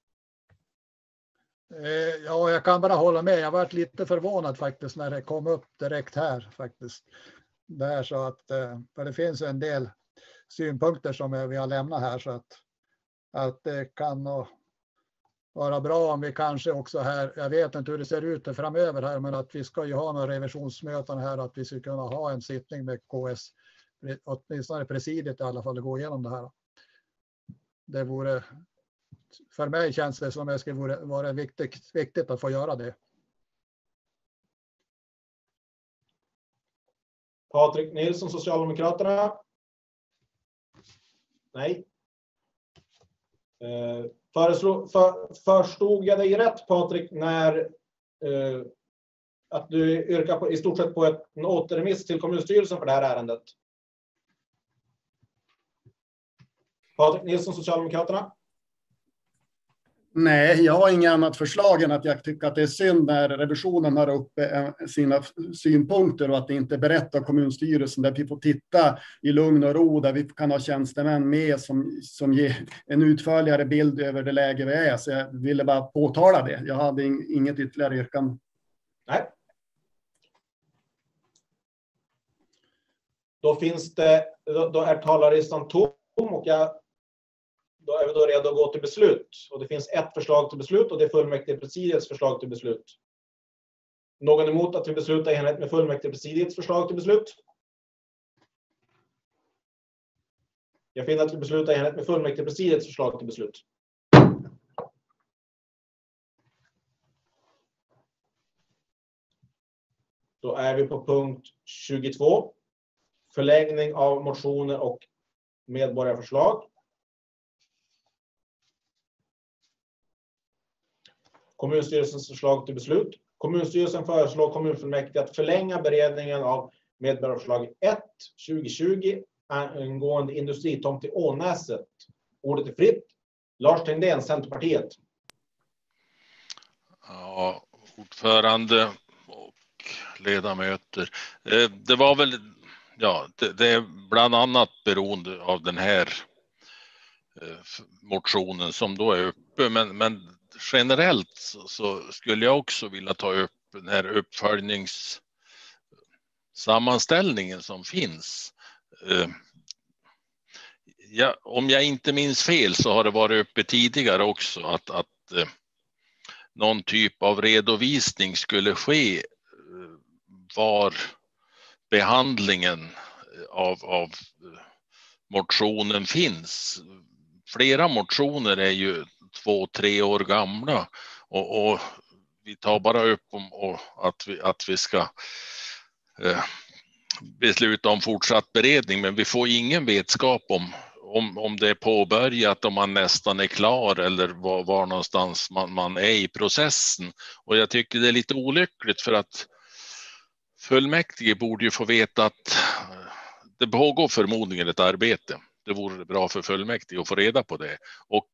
Ja, jag kan bara hålla med. Jag varit lite förvånad faktiskt när det kom upp direkt här faktiskt. Det är så att för det finns en del synpunkter som vi har lämnat här, så att det kan nog vara bra om vi kanske också här, jag vet inte hur det ser ut framöver här, men att vi ska ju ha några revisionsmöten här, att vi ska kunna ha en sittning med KS, åtminstone presidiet i alla fall, att gå igenom det här. Det vore, för mig känns det som att det skulle vara viktigt att få göra det.
Patrik Nilsson, Socialdemokraterna. Nej. Förstod jag dig rätt, Patrik, när att du yrkar på, i stort sett på en återremiss till kommunstyrelsen för det här ärendet? Patrik Nilsson, Socialdemokraterna.
Nej, jag har inget annat förslag än att jag tycker att det är synd när revisionen har uppe sina synpunkter och att det inte berättar kommunstyrelsen, där vi får titta i lugn och ro, där vi kan ha tjänstemän med som ger en utförligare bild över det läge vi är. Så jag ville bara påtala det. Jag hade inget ytterligare yrkande.
Nej. Då finns det, då är talarlistan tom och då är vi då redo att gå till beslut. Och det finns ett förslag till beslut och det är fullmäktigepresidiets förslag till beslut. Någon emot att vi beslutar i enlighet med fullmäktigepresidiets förslag till beslut? Jag finner att vi beslutar i enlighet med fullmäktigepresidiets förslag till beslut. Då är vi på punkt 22. Förlängning av motioner och medborgarförslag. Kommunstyrelsens förslag till beslut. Kommunstyrelsen föreslår kommunfullmäktige att förlänga beredningen av medborgarförslag 1 2020 angående industritomt i Ånäset. Ordet är fritt. Lars Tengdén, Centerpartiet.
Ja, ordförande och ledamöter. Det var väl, ja, det är bland annat beroende av den här motionen som då är uppe, men generellt så skulle jag också vilja ta upp den här uppföljningssammanställningen som finns. Ja, om jag inte minns fel så har det varit uppe tidigare också att någon typ av redovisning skulle ske var behandlingen av motionen finns. Flera motioner är ju 2-3 år gamla och vi tar bara upp om att vi ska besluta om fortsatt beredning, men vi får ingen vetskap om det är påbörjat, om man nästan är klar eller var någonstans man är i processen. Och jag tycker det är lite olyckligt, för att fullmäktige borde ju få veta att det pågår förmodligen ett arbete. Det vore bra för fullmäktige att få reda på det. Och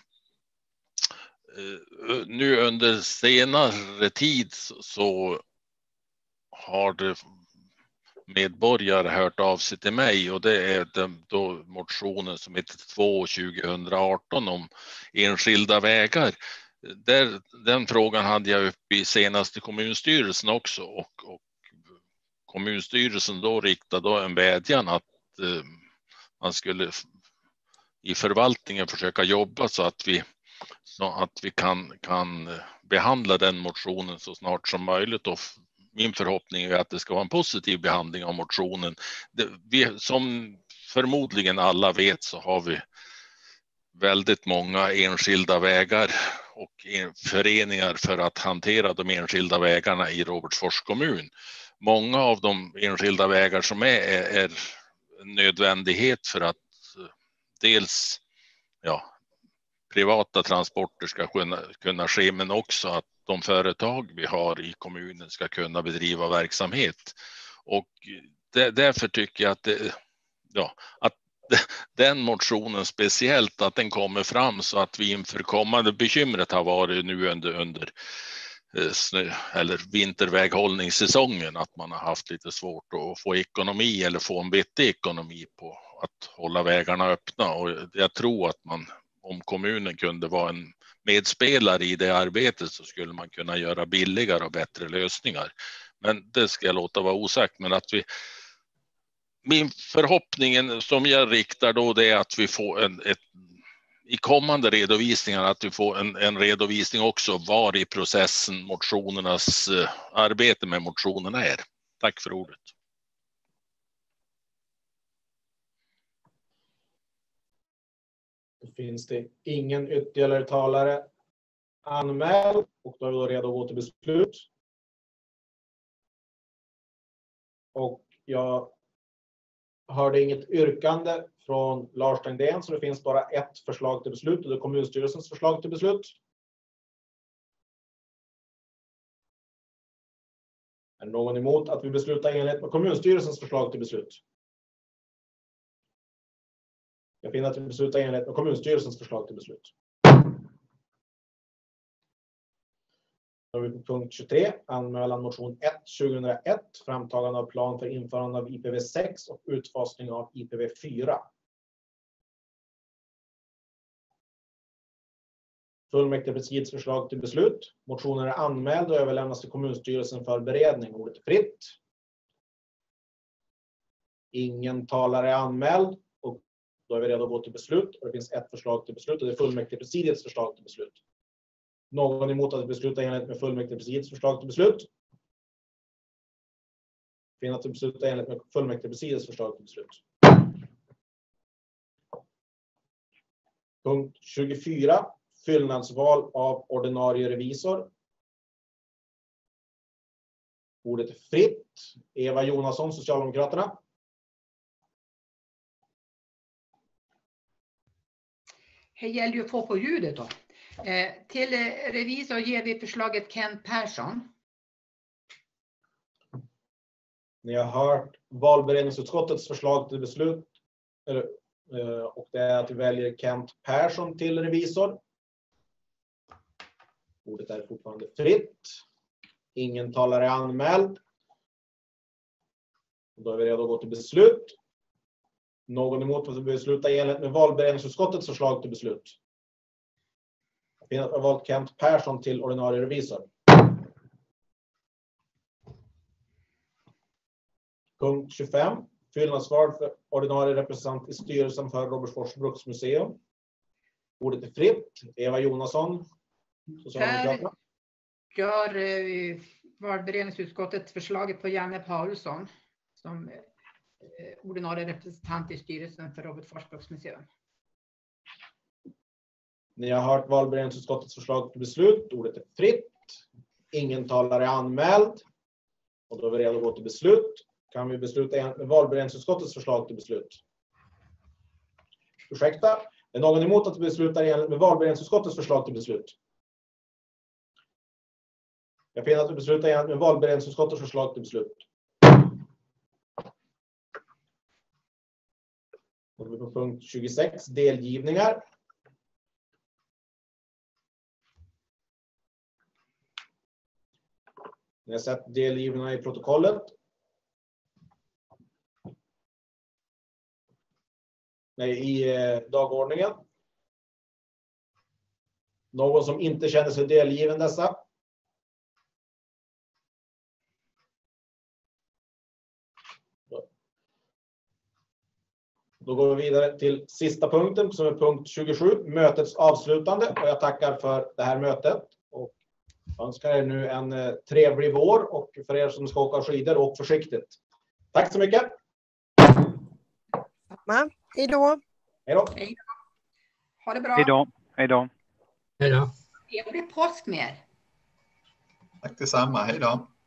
nu under senare tid så har det medborgare hört av sig till mig, och det är då motionen som heter 2/2018 om enskilda vägar. Den frågan hade jag uppe i senaste kommunstyrelsen också, och kommunstyrelsen då riktade en vädjan att man skulle i förvaltningen försöka jobba så att vi kan behandla den motionen så snart som möjligt. Och min förhoppning är att det ska vara en positiv behandling av motionen. Som förmodligen alla vet så har vi väldigt många enskilda vägar och föreningar för att hantera de enskilda vägarna i Robertsfors kommun. Många av de enskilda vägar som är en nödvändighet för att dels privata transporter ska kunna ske, men också att de företag vi har i kommunen ska kunna bedriva verksamhet. Och därför tycker jag att den motionen speciellt, att den kommer fram så att vi inför kommande, bekymret har varit nu under snö eller vinterväghållningssäsongen, att man har haft lite svårt att få ekonomi eller få en vettig ekonomi på att hålla vägarna öppna. Och jag tror att om kommunen kunde vara en medspelare i det arbetet, så skulle man kunna göra billigare och bättre lösningar. Men det ska jag låta vara osagt. Men att min förhoppning som jag riktar då, det är att vi får i kommande redovisningar, att vi får en redovisning också var i processen motionernas arbete med motionerna är. Tack för ordet.
Då finns det ingen ytterligare talare anmäld, och då är vi då redo att gå till beslut. Och jag hörde inget yrkande från Lars Tengdén, så det finns bara ett förslag till beslut, och det är kommunstyrelsens förslag till beslut. Är det någon emot att vi beslutar i enlighet med kommunstyrelsens förslag till beslut? Jag finner att vi beslutar i enlighet med kommunstyrelsens förslag till beslut. Då är vi på punkt 23, anmälan motion 1/2001, framtagande av plan för införande av IPv6 och utfasning av IPv4. Fullmäktigepresidiets förslag till beslut. Motionen är anmäld och överlämnas till kommunstyrelsen för beredning. Ordet är fritt. Ingen talare är anmäld, och då är vi redo att gå till beslut. Och det finns ett förslag till beslut, och det är fullmäktigepresidiets förslag till beslut. Någon emot att besluta enligt med fullmäktigepresidiets förslag till beslut? Finner att besluta enligt med fullmäktigepresidiets förslag till beslut. Punkt 24. Fyllnadsval av ordinarie revisor. Ordet är fritt. Eva Jonasson, Socialdemokraterna.
Det gäller ju att få på ljudet då. Till revisor ger vi förslaget Kent Persson.
Ni har hört valberedningsutskottets förslag till beslut. Och det är att vi väljer Kent Persson till revisor. Ordet är fortfarande fritt. Ingen talare är anmäld. Då är vi redo att gå till beslut. Någon emot att besluta enligt med valberedningsutskottets förslag till beslut? Jag har valt Kent Persson till ordinarie revisor. Punkt 25. Fyllnadsval för ordinarie representant i styrelsen för Robertsfors bruksmuseum. Ordet är fritt. Eva Jonasson, Socialdemokraterna.
Gör valberedningsutskottet förslaget på Janne Paulsson som ordinarie representant i styrelsen för Robertsfors bruksmuseum.
Ni har hört valberedningsutskottets förslag till beslut. Ordet är fritt. Ingen talare är anmäld. Och då är vi redo att gå till beslut. Kan vi besluta med valberedningsutskottets förslag till beslut? Ursäkta. Är någon emot att vi beslutar med valberedningsutskottets förslag till beslut? Jag finner att vi beslutar med valberedningsutskottets förslag till beslut. Då är vi på punkt 26, delgivningar. Ni har sett delgivningarna i protokollet. Nej, i dagordningen. Någon som inte känner sig delgiven dessa? Då går vi vidare till sista punkten som är punkt 27, mötets avslutande. Och jag tackar för det här mötet. Och önskar er nu en trevlig vår och för er som ska åka skidor, åk försiktigt. Tack så mycket.
Hej då.
Hej då.
Ha det bra.
Hej då. Hej då.
Hej då.
Trevlig påsk med er.
Tack detsamma. Hej då.